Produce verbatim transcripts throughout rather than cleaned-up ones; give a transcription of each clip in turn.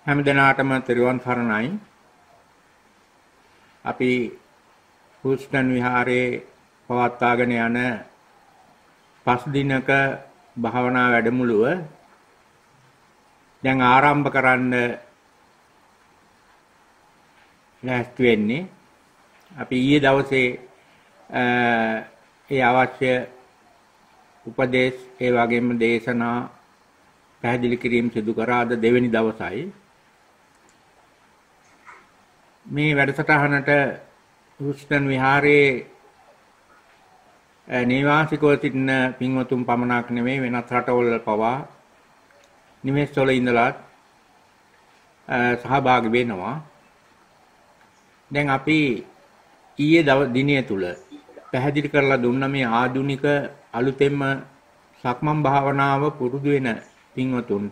හැම දිනාටම ත්‍රිවන් සරණයි. අපි හුස්ටන් විහාරයේ පවත්වාගෙන යන පස් දිනක භාවනා වැඩමුළුව දැන් ආරම්භ කරන්න ලෑස්ති වෙන්නේ. අපි ඊයේ දවසේ ඒ අවශ්‍ය උපදේශ ඒ වගේම දේශනා පැහැදිලි කිරීම සිදු කරා. අද දෙවෙනි දවසයි. මේ වැඩසටහනට හුස්ටන් විහාරයේ නිවාසිකව සිටින පින්වතුන් පමණක් නෙමෙයි වෙනත් රටවල පවා නිවෙස්වල ඉඳලා සහභාගී වෙනවා. දැන් අපි ඊයේ දිනය තුල පැහැදිලි කරලා දුන්න මේ ආධුනික අලුතෙන්ම සක්මන් භාවනාව පුරුදු වෙන පින්වතුන්ට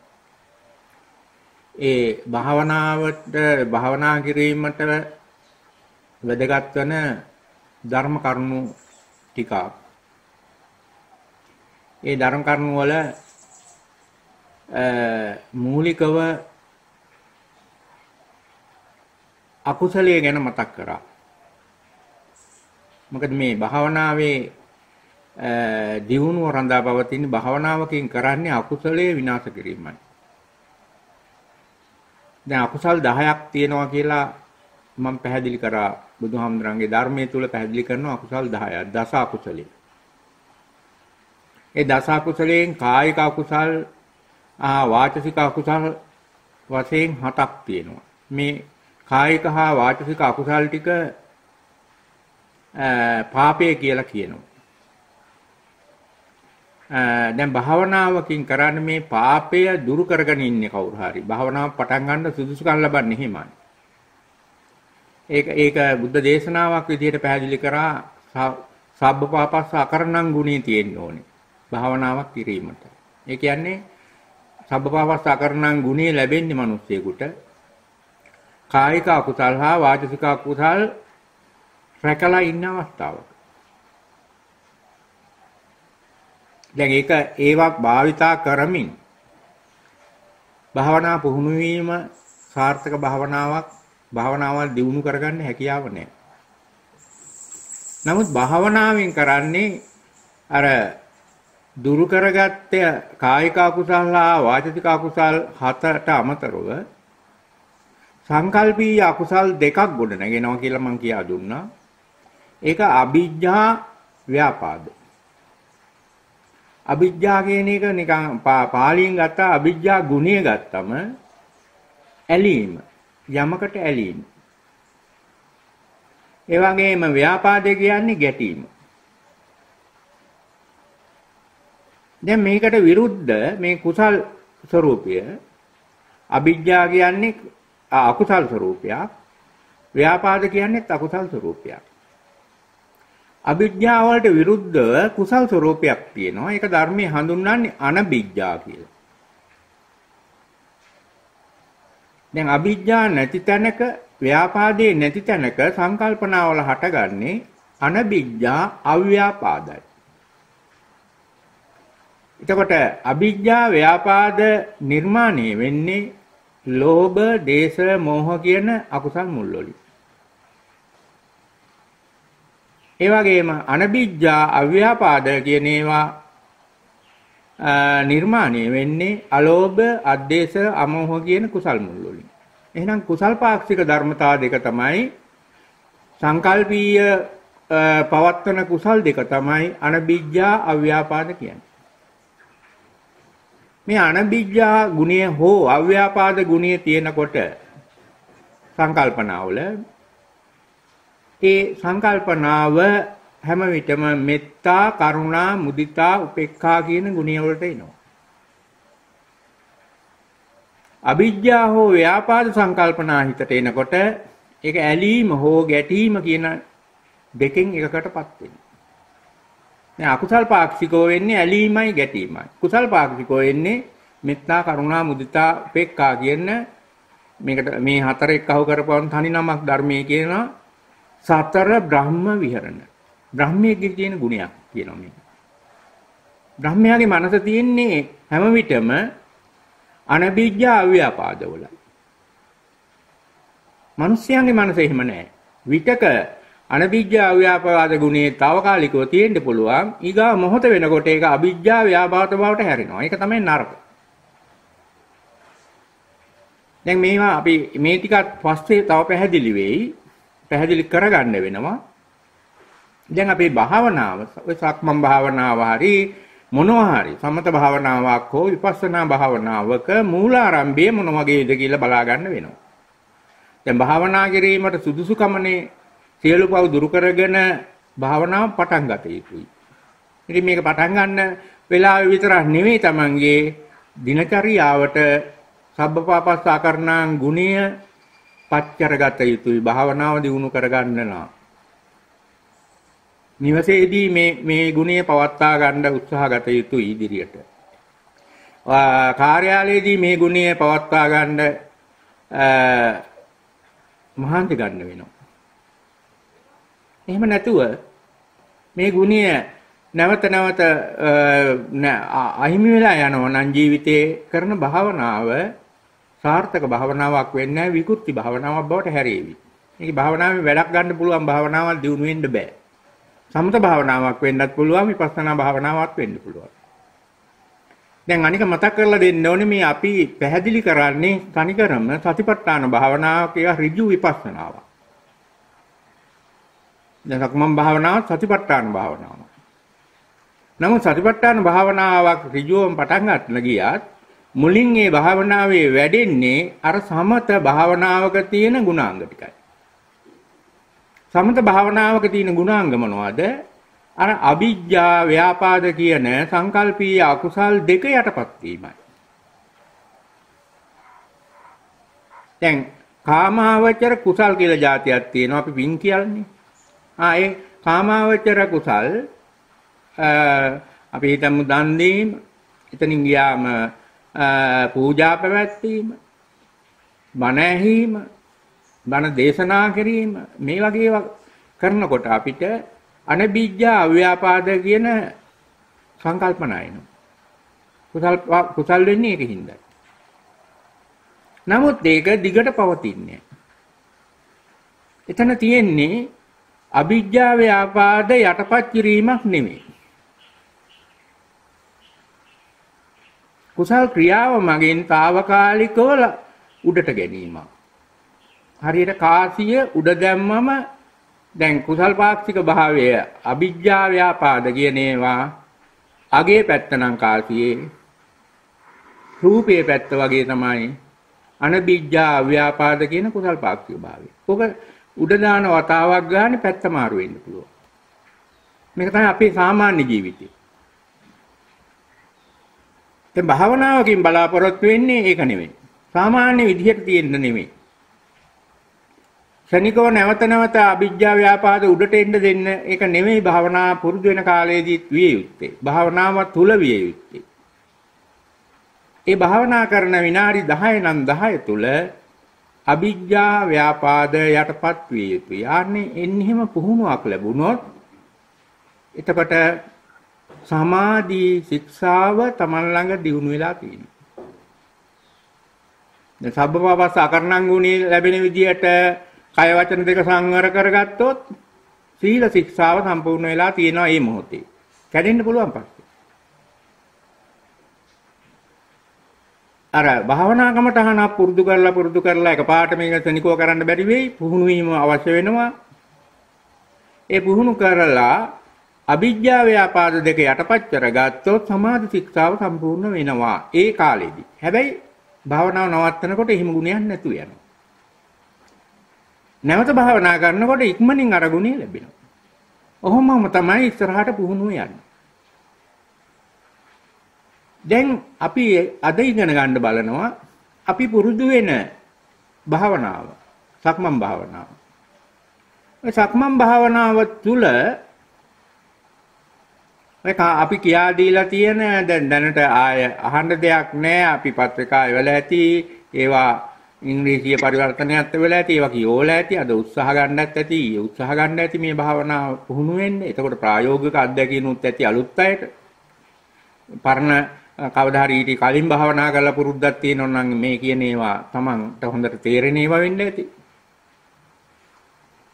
ඒ භාවනාවට භාවනා කිරීමට වැදගත් වෙන ධර්ම කරුණු ටිකක්. ඒ ධර්ම කරුණු වල මූලිකව අකුසලයේ ගැන මතක් කරා. මොකද මේ භාවනාවේ දියුණුව රඳා පවතින භාවනාවකින් කරන්නේ අකුසලයේ විනාශ කිරීමයි. දැන් අකුසල් දහයක් තියෙනවා කියලා මම පැහැදිලි කරා. බුදුහාමුදුරන්ගේ ධර්මයේ තුල පැහැදිලි කරනවා අකුසල් දහයක්. දස අකුසලයේ. ඒ දස අකුසලයෙන් කායික අකුසල්, ආ වාචසික අකුසල් වශයෙන් හතක් තියෙනවා. මේ කායික හා වාචසික අකුසල් ටික පාපය කියලා කියනවා. දැන් භාවනාවකින් කරන්නේ මේ පාපය දුරු කරගෙන ඉන්නේ කවුරු හරි. භාවනාව පටන් ගන්න සුදුසුකම් ලබන්නේ එහෙමයි. ඒක ඒක බුද්ධ දේශනාවක් විදිහට පැහැදිලි කරා. සබ්බ පාපස්ස අකරණං ගුණේ තියෙන්න ඕනේ භාවනාවක් කිරීමට. ඒ කියන්නේ සබ්බ පාපස්ස අකරණං ගුණේ ලැබෙන්නේ මිනිස්සෙකුට කායික අකුසල් හා වාචික අකුසල් රැකලා ඉන්න අවස්ථාවක. දැන් ඒක ඒවක් භාවිතා කරමින් භාවනා පුහුණු වීම සාර්ථක භාවනාවක් භාවනාවල් දියුණු කරගන්න හැකියාව නැහැ. නමුත් භාවනාවෙන් කරන්නේ අර දුරු කරගත්ත කායික අකුසල හා වාචික අකුසල් හතට අමතරව සංකල්පීය අකුසල් දෙකක් ගොඩ නැගෙනවා කියලා මම කියා දුන්නා. ඒක අභිජ්ජා ව්‍යාපාද. අභිජ්ජා කියන එක නිකන් පාලියෙන් ගත්තා අභිජ්ජා ගුණය ගත්තම ඇලීම, යමකට ඇලීම. ඒ වගේම ව්‍යාපාදේ කියන්නේ ගැටීම. දැන් මේකට විරුද්ධ මේ කුසල් ස්වરૂපය අභිජ්ජා කියන්නේ අකුසල් ස්වરૂපයක්, ව්‍යාපාද කියන්නේ අකුසල් ස්වરૂපයක්. අභිජ්ජා වලට විරුද්ධව කුසල් ස්වરૂපයක් තියෙනවා. ඒක ධර්මයේ හඳුන්වන්නේ අනභිජ්ජා කියලා. දැන් අභිජ්ජා නැති තැනක, ව්‍යාපාදේ නැති තැනක සංකල්පනාවල හටගන්නේ අනභිජ්ජා අව්‍යාපාදයි. එතකොට අභිජ්ජා ව්‍යාපාද නිර්මාණය වෙන්නේ ලෝභ, දේශ, මෝහ කියන අකුසල් මුල් වලින්. ඒ වගේම අනභිජ්ජා අව්‍යාපාද කියන ඒවා නිර්මාණය වෙන්නේ අලෝභ, අද්වේෂ, අමෝහ කියන කුසල් මුල් වලින්. එහෙනම් කුසල් පාක්ෂික ධර්මතා දෙක තමයි සංකල්පීය පවත්වන කුසල් දෙක තමයි අනභිජ්ජා අව්‍යාපාද කියන්නේ. මේ අනභිජ්ජා ගුණය හෝ අව්‍යාපාද ගුණය තියෙනකොට සංකල්පනාවල ඒ සංකල්පනාව හැම විටම මෙත්තා, කරුණා, මුදිතා, උපේක්ඛා කියන ගුණය වලට එනවා. අභිජ්ජා හෝ ව්‍යාපාද සංකල්පනා හිතට එනකොට ඒක ඇලීම හෝ ගැටීම කියන දෙකෙන් එකකටපත් වෙනවා. දැන් අකුසල් පාක්ෂිකෝ වෙන්නේ ඇලීමයි ගැටීමයි. කුසල් පාක්ෂිකෝ වෙන්නේ මෙත්තා, කරුණා, මුදිතා, උපේක්ඛා කියන මේකට මේ හතර එක්කව කරපුවම තනි නමක් ධර්මයේ කියනවා සතර බ්‍රහ්ම විහරණ. බ්‍රහ්මයේ තියෙන ගුණයක් කියනවා මේක. බ්‍රහ්මයාගේ මනස තියෙන්නේ හැම විටම අනභිජ්ජා අව්‍යාපාදවල. මිනිස්යාගේ මනස එහෙම නැහැ. විතක අනවිජ්ජා ව්‍යාපාද ගුණේ తాවකාලිකව තියෙන්න පුළුවන්. ඊගා මොහොත වෙනකොට ඒක අවිජ්ජා ව්‍යාපාද බවට හැරෙනවා. ඒක තමයි නරක. දැන් මේවා අපි මේ ටිකත් පස්සේ තව පැහැදිලි වෙයි. පැහැදිලි කරගන්න වෙනවා. දැන් අපේ භාවනාව, ඔය සක්මන් භාවනාව හරි මොනවා හරි සමත භාවනාවක් හෝ විපස්සනා භාවනාවක මූලාරම්භය මොන වගේද කියලා බලා ගන්න වෙනවා. දැන් භාවනා කිරීමට සුදුසුකමනේ සියලු පව් දුරු කරගෙන භාවනාව පටන් ගත යුතුයි. ඉතින් මේක පටන් ගන්න වෙලාවෙ විතරක් නෙවෙයි Tamange දිනචරියාවට සබ්බපාපස්සාකරණං ගුණය පච්චරගත යුතුයි. භාවනාව දියුණු කරගන්න නම් නිවසේදී මේ මේ ගුණය පවත්වා ගන්න උත්සාහ ගත යුතුයි ඉදිරියට. කාර්යාලයේදී මේ ගුණය පවත්වා ගන්න මහන්සි ගන්න වෙනවා. එහෙම නැතුව මේ ගුණය නැවත නැවත අහිමි වෙලා යනවා නම් ජීවිතේ කරන භාවනාව සාර්ථක භාවනාවක් වෙන්නේ නැහැ, විකෘති භාවනාවක් බවට හැරෙවි. මේක භාවනාවේ වැඩක් ගන්න පුළුවන් භාවනාවක් දියුණු වෙන්න බෑ. සමත භාවනාවක් වෙන්නත් පුළුවන්, විපස්සනා භාවනාවක් වෙන්න පුළුවන්. දැන් අනික මතක් කරලා දෙන්න ඕනේ මේ අපි පැහැදිලි කරන්නේ තනිකරම සතිපට්ඨාන භාවනාවක්, ඒක ඍජු විපස්සනාවක්. දැන් සක්මන් භාවනාව සතිපට්ඨාන භාවනාවක්. නමුත් සතිපට්ඨාන භාවනාවක් ඍජුවම පටන් ගන්න ගියත් මුලින් මේ භාවනාවේ වැඩෙන්නේ අර සමත භාවනාවක තියෙන ගුණාංග ටිකයි. සමත භාවනාවක තියෙන ගුණාංග මොනවද? අර අවිජ්ජා ව්‍යාපාද කියන සංකල්පීය අකුසල් දෙක යටපත් වීමයි. දැන් කාමාවචර කුසල් කියලා જાතියක් තියෙනවා අපි වින් කියන්නේ. ආ ඒ කාමාවචර කුසල් අපි හිතමු දන් දීම, එතනින් ගියාම පූජා පැවැත්වීම, බණ ඇහිීම, බණ දේශනා කිරීම, මේ වගේ ඒවා කරනකොට අපිට අනබිජ්ජා අව්‍යාපාද කියන සංකල්පනා එනවා. කුසල් කුසල් වෙන්නේ ඒකින්ද. නමුත් ඒක දිගට පවතින්නේ. එතන තියෙන්නේ අවිජ්ජා ව්‍යාපාද යටපත් කිරීමක් නෙමෙයි. කුසල් ක්‍රියාව මගින් తాවකාලිකව උඩට ගැනීමක්. හරියට කාසිය උඩ දැම්මම දැන් කුසල් පාක්ෂික භාවය අවිජ්ජා ව්‍යාපාද කියන ඒවා අගේ පැත්ත නම් කාසියේ රූපයේ පැත්ත වගේ තමයි අනවිජ්ජා ව්‍යාපාද කියන කුසල් පාක්ෂික භාවය. ඔක උඩ දාන වතාවක් ගන්න පැත්ත මාරු වෙන්න පුළුවන්. මේක තමයි අපේ සාමාන්‍ය ජීවිතේ. දැන් භාවනාවකින් බලාපොරොත්තු වෙන්නේ ඒක නෙමෙයි. සාමාන්‍ය විදිහට තියෙන්න නෙමෙයි. ශනිකව නැවත නැවත අවිජ්ජා ව්‍යාපාද උඩට එන්න දෙන්න ඒක නෙමෙයි භාවනා පුරුදු වෙන කාලයේදීත් විය යුත්තේ. භාවනාව තුල විය යුත්තේ. ඒ භාවනා කරන විනාඩි දහය නම් දහය තුල අවිජ්ජා ව්‍යාපාද යටපත් විය යුතුයි. යන්නේ එන්නේ එහෙම පුහුණුවක් ලැබුණොත් එතකොට සමාධි ශික්ෂාව තමන් ළඟ දියුණු වෙලා තියෙනවා. දැන් සබ්බපාපස්ස අකරණං ගුණේ ලැබෙන විදියට කය වචන දෙක සංවර කරගත්තොත් සීල ශික්ෂාව සම්පූර්ණ වෙලා තියෙනවා මේ මොහොතේ. කැඩෙන්න පුළුවන් පස්සේ. අර භාවනා කමටහන පුරුදු කරලා පුරුදු කරලා එකපාරට මේක තනිකව කරන්න බැරි වෙයි. පුහුණු වීම අවශ්‍ය වෙනවා. ඒ පුහුණු කරලා අවිජ්ජා ව්‍යාපාද දෙක යටපත් කරගත්තොත් සමාධි ශික්ෂාව සම්පූර්ණ වෙනවා ඒ කාලෙදී. හැබැයි භාවනාව නවත්තනකොට එහෙම ගුණයක් නැතු වෙනවා. නැවත භාවනා කරනකොට ඉක්මනින් අර ගුණය ලැබෙනවා. ඔහොමම තමයි ඉස්සරහට පුහුණුව යන්නේ. දැන් අපි අද ඉගෙන ගන්න බලනවා අපි පුරුදු වෙන භාවනාව සක්මන් භාවනාව. ඒ සක්මන් භාවනාව තුළ මේක අපි කියා දීලා තියෙන දැන් දැනට ආය අහන්න දෙයක් නැහැ. අපි පත්‍රිකා එවලා ඇති ඒවා ඉංග්‍රීසි පරිවර්තනයත් වෙලා ඇති ඒවා කියෝලා ඇති. අද උත්සාහ ගන්නත් ඇති උත්සාහ ගන්න ඇති මේ භාවනාව පුහුණු වෙන්න. එතකොට ප්‍රායෝගික අත්දැකීමුත් ඇති අලුත් අයට. පරණ කවදා හරි ඊට කලින් භාවනා කරලා පුරුද්දක් තියෙනවා නම් මේ කියන ඒවා Tamanට හොඳට තේරෙන ඒවා වෙන්න ඇති.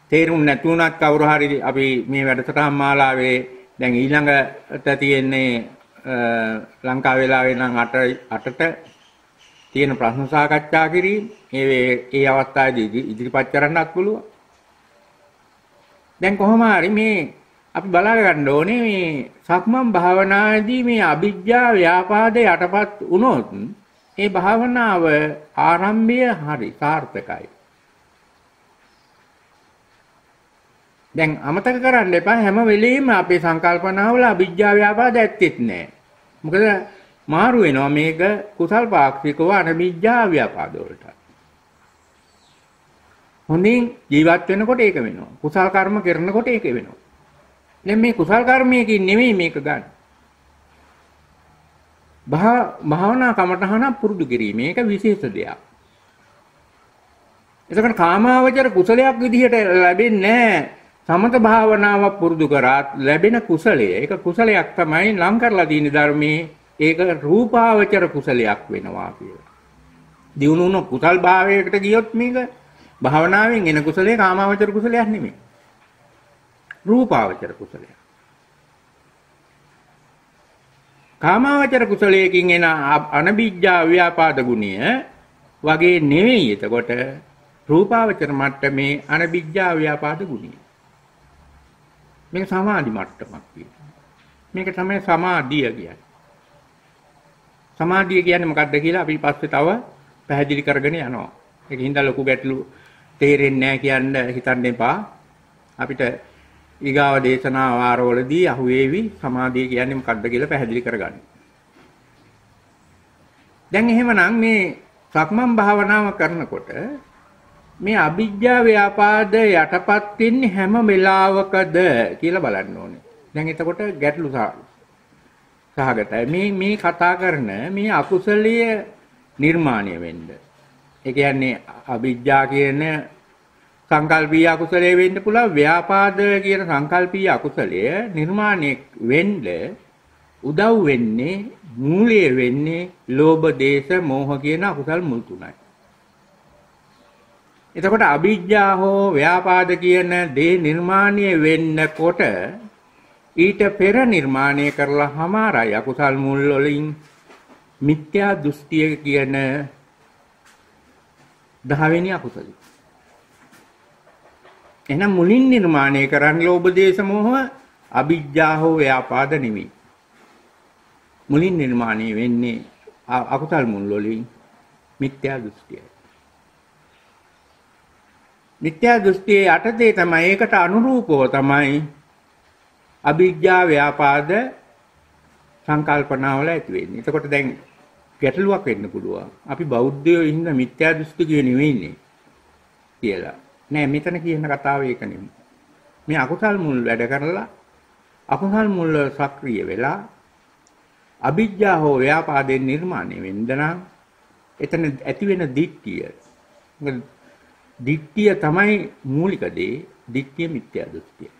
තේරුම් නැතුණත් කවුරු හරි අපි මේ වැඩසටහන් මාලාවේ දැන් ඊළඟට තියෙන්නේ ලංකා වේලාවේ නම් අටට තියෙන ප්‍රශ්න සාකච්ඡා කිරීම. ඒ ඒ අවස්ථාවේදී ඉදිරිපත් කරන්නත් පුළුවන්. දැන් කොහොම හරි මේ අපි බලා ගන්න ඕනේ මේ සක්මන් භාවනාවේදී මේ අවිජ්ජා ව්‍යාපාද යටපත් වුණොත් ඒ භාවනාව ආරම්භය හරි සාර්ථකයි. දැන් අමතක කරන්න එපා හැම වෙලෙම අපේ සංකල්පනාවල අවිජ්ජා ව්‍යාපාද ඇත්තෙත් නැහැ. මොකද මාරු වෙනවා මේක කුසල් පාක්ෂිකව අනවිජ්ජා ව්‍යාපාද වලට. හොඳින් ජීවත් වෙනකොට ඒක වෙනවා. කුසල් කර්ම කරනකොට ඒක වෙනවා. දැන් මේ කුසල් කර්මයකින් නෙමෙයි මේක ගන්න. භාවනා කමඨහන පුරුදු කිරීම ඒක විශේෂ දෙයක්. එතකොට කාමාවචර කුසලයක් විදිහට ලැබෙන්නේ නැහැ. සමත භාවනාව පුරුදු කරාත් ලැබෙන කුසලය ඒක කුසලයක් තමයි ලං කරලා තියෙන ධර්මයේ ඒක රූපාවචර කුසලයක් වෙනවා කියලා. දිනුන උන කුසල් භාවයකට ගියොත් මේක භාවනාවෙන් එන කුසලයේ කාමාවචර කුසලයක් නෙමෙයි. රූපාවචර කුසලයක්. කාමාවචර කුසලයකින් එන අනබිජ්ජා ව්‍යාපාද ගුණය වගේ නෙවෙයි එතකොට රූපාවචර මට්ටමේ අනබිජ්ජා ව්‍යාපාද ගුණය. මේක සමාධි මට්ටමක් කියනවා. මේක තමයි සමාධිය කියන්නේ. සමාධිය කියන්නේ මොකක්ද කියලා අපි පස්සේ තව පැහැදිලි කරගෙන යනවා. ඒකින්ද ලොකු ගැටලු තේරෙන්නේ නැහැ කියන්න හිතන්න එපා. අපිට ඊගාව දේශනා වාරවලදී අහුවේවි සමාධිය කියන්නේ මොකක්ද කියලා පැහැදිලි කරගන්න. දැන් එහෙමනම් මේ සක්මන් භාවනාව කරනකොට මේ අවිජ්ජා ව්‍යාපාද යටපත් වෙන්නේ හැම වෙලාවකද කියලා බලන්න ඕනේ. දැන් එතකොට ගැටලු සහගතයි. මේ මේ කතා කරන මේ අකුසලීය නිර්මාණය වෙන්න. ඒ කියන්නේ අවිජ්ජා කියන සංකල්පීය අකුසලයේ වෙන්න පුළුවන් ව්‍යාපාද කියන සංකල්පීය අකුසලය නිර්මාණය වෙන්න උදව් වෙන්නේ මූලය වෙන්නේ ලෝභ දේශ මෝහ කියන අකුසල් මුල් තුනයි. එතකොට අවිජ්ජා හෝ ව්‍යාපාද කියන දේ නිර්මාණය වෙන්නකොට ඊට පෙර නිර්මාණය කරලා හමාරයි අකුසල් මුල් වලින් මිත්‍යා දෘෂ්ටිය කියන දහවෙනි අකුසලයි. එහෙනම් මුලින් නිර්මාණය කරන්නේ ලෝභ දේශ මොහ අවිජ්ජා හෝ ව්‍යාපාද නෙමෙයි. මුලින් නිර්මාණය වෙන්නේ අකුසල් මුල් වලින් මිත්‍යා දෘෂ්ටිය. මිත්‍යා දෘෂ්ටියේ යටතේ තමයි ඒකට අනුරූපව තමයි අවිජ්ජා ව්‍යාපාද සංකල්පනාවල ඇති වෙන්නේ. එතකොට දැන් ගැටලුවක් වෙන්න පුළුවන්. අපි බෞද්ධයෝ ඉන්න මිත්‍යා දෘෂ්ටි කිය නෙවෙයිනේ කියලා. නෑ මෙතන කියන කතාව ඒක නෙමෙයි. මේ අකුසල් මුල් වැඩ කරලා අකුසල් මුල් සක්‍රිය වෙලා අවිජ්ජා හෝ ව්‍යාපාදයෙන් නිර්මාණය වෙන්න නම් එතන ඇති වෙන දිට්ඨිය. දිට්ඨිය තමයි මූලික දේ. දිට්ඨිය මිත්‍යා දෘෂ්ටිය.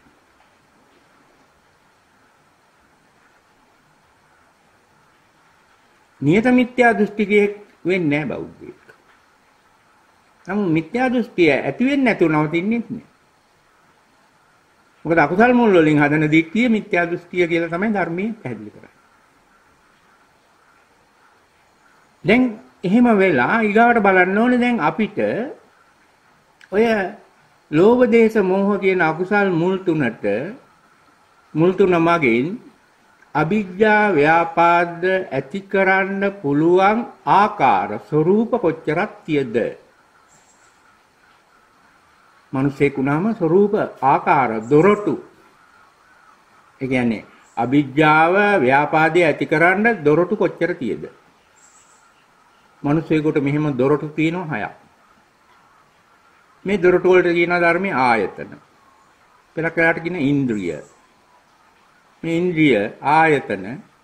නියත මිත්‍යා දෘෂ්ටිකයෙක් වෙන්නේ නැහැ බෞද්ධයෙක්. නමුත් මිත්‍යා දෘෂ්ටිය ඇති වෙන්නේ නැතුව නවතින්නේ නැහැ. මොකද අකුසල් මුල් වලින් හදන දිට්ඨිය මිත්‍යා දෘෂ්ටිය කියලා තමයි ධර්මයේ පැහැදිලි කරන්නේ. දැන් එහෙම වෙලා ඊගාවට බලන්න ඕනේ දැන් අපිට ඔය ලෝභ දේශ මොහ කියන අකුසල් මුල් තුනට මුල් තුන මගින් අවිජ්ජා ව්‍යාපාද ඇති කරන්න පුළුවන් ආකාර ස්වરૂප කොච්චරක් තියද? මනුස්සයෙකුනාම ස්වરૂප ආකාර දොරටු. ඒ කියන්නේ අවිජ්ජාව ව්‍යාපාදේ ඇති කරන්න දොරටු කොච්චර තියද? මනුස්සයෙකුට මෙහෙම දොරටු තියෙනවා හයක්. මේ දොරටු වලට කියන ධර්මයේ ආයතන. පෙරකරට කියන ඉන්ද්‍රිය. මේ ඉන්ද්‍රිය ආයතන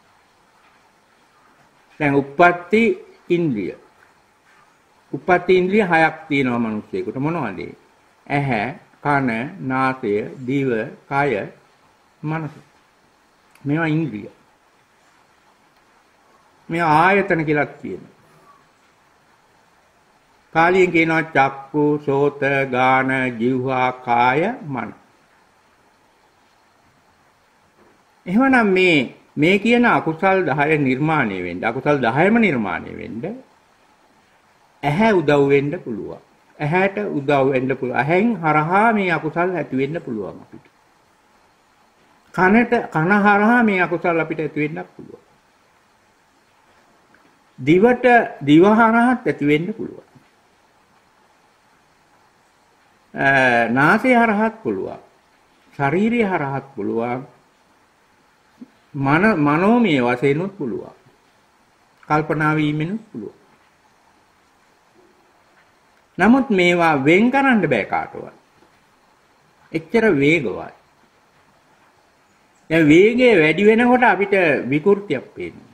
දැන් උප්පත්ති ඉන්ද්‍රිය. උප්පත්ති ඉන්ද්‍රිය හයක් තියෙනවා මිනිස්සෙකුට. මොනවද? ඇහැ, කන, නාසය, දිව, කය, මනස. මේවා ඉන්ද්‍රිය. මේ ආයතන කියලා කියනවා. කාලයෙන් කියනවා චක්කු, සෝත, ගාන, જીවහා, කාය, මන. එහෙමනම් මේ මේ කියන අකුසල් දහය නිර්මාණය වෙන්න, අකුසල් දහයම නිර්මාණය වෙන්න ඇහැ උදව් වෙන්න පුළුවන්. ඇහැට උදව් වෙන්න පුළුවන්. ඇහෙන් හරහා මේ අකුසල් ඇති වෙන්න පුළුවන් අපිට. කනට කන හරහා මේ අකුසල් අපිට ඇති වෙන්නත් පුළුවන්. දිවට දිව හරහාත් ඇති වෙන්න පුළුවන්. නාසය හරහාත් පුළුවන්. ශරීරය හරහාත් පුළුවන්. මන මනෝමය වශයෙන්ුත් පුළුවන්. කල්පනා වීමෙනුත් පුළුවන්. නමුත් මේවා වෙන් කරන්න බෑ කාටවත්. එච්චර වේගවත්. දැන් වේගය වැඩි වෙනකොට අපිට විකෘතියක් පේනවා.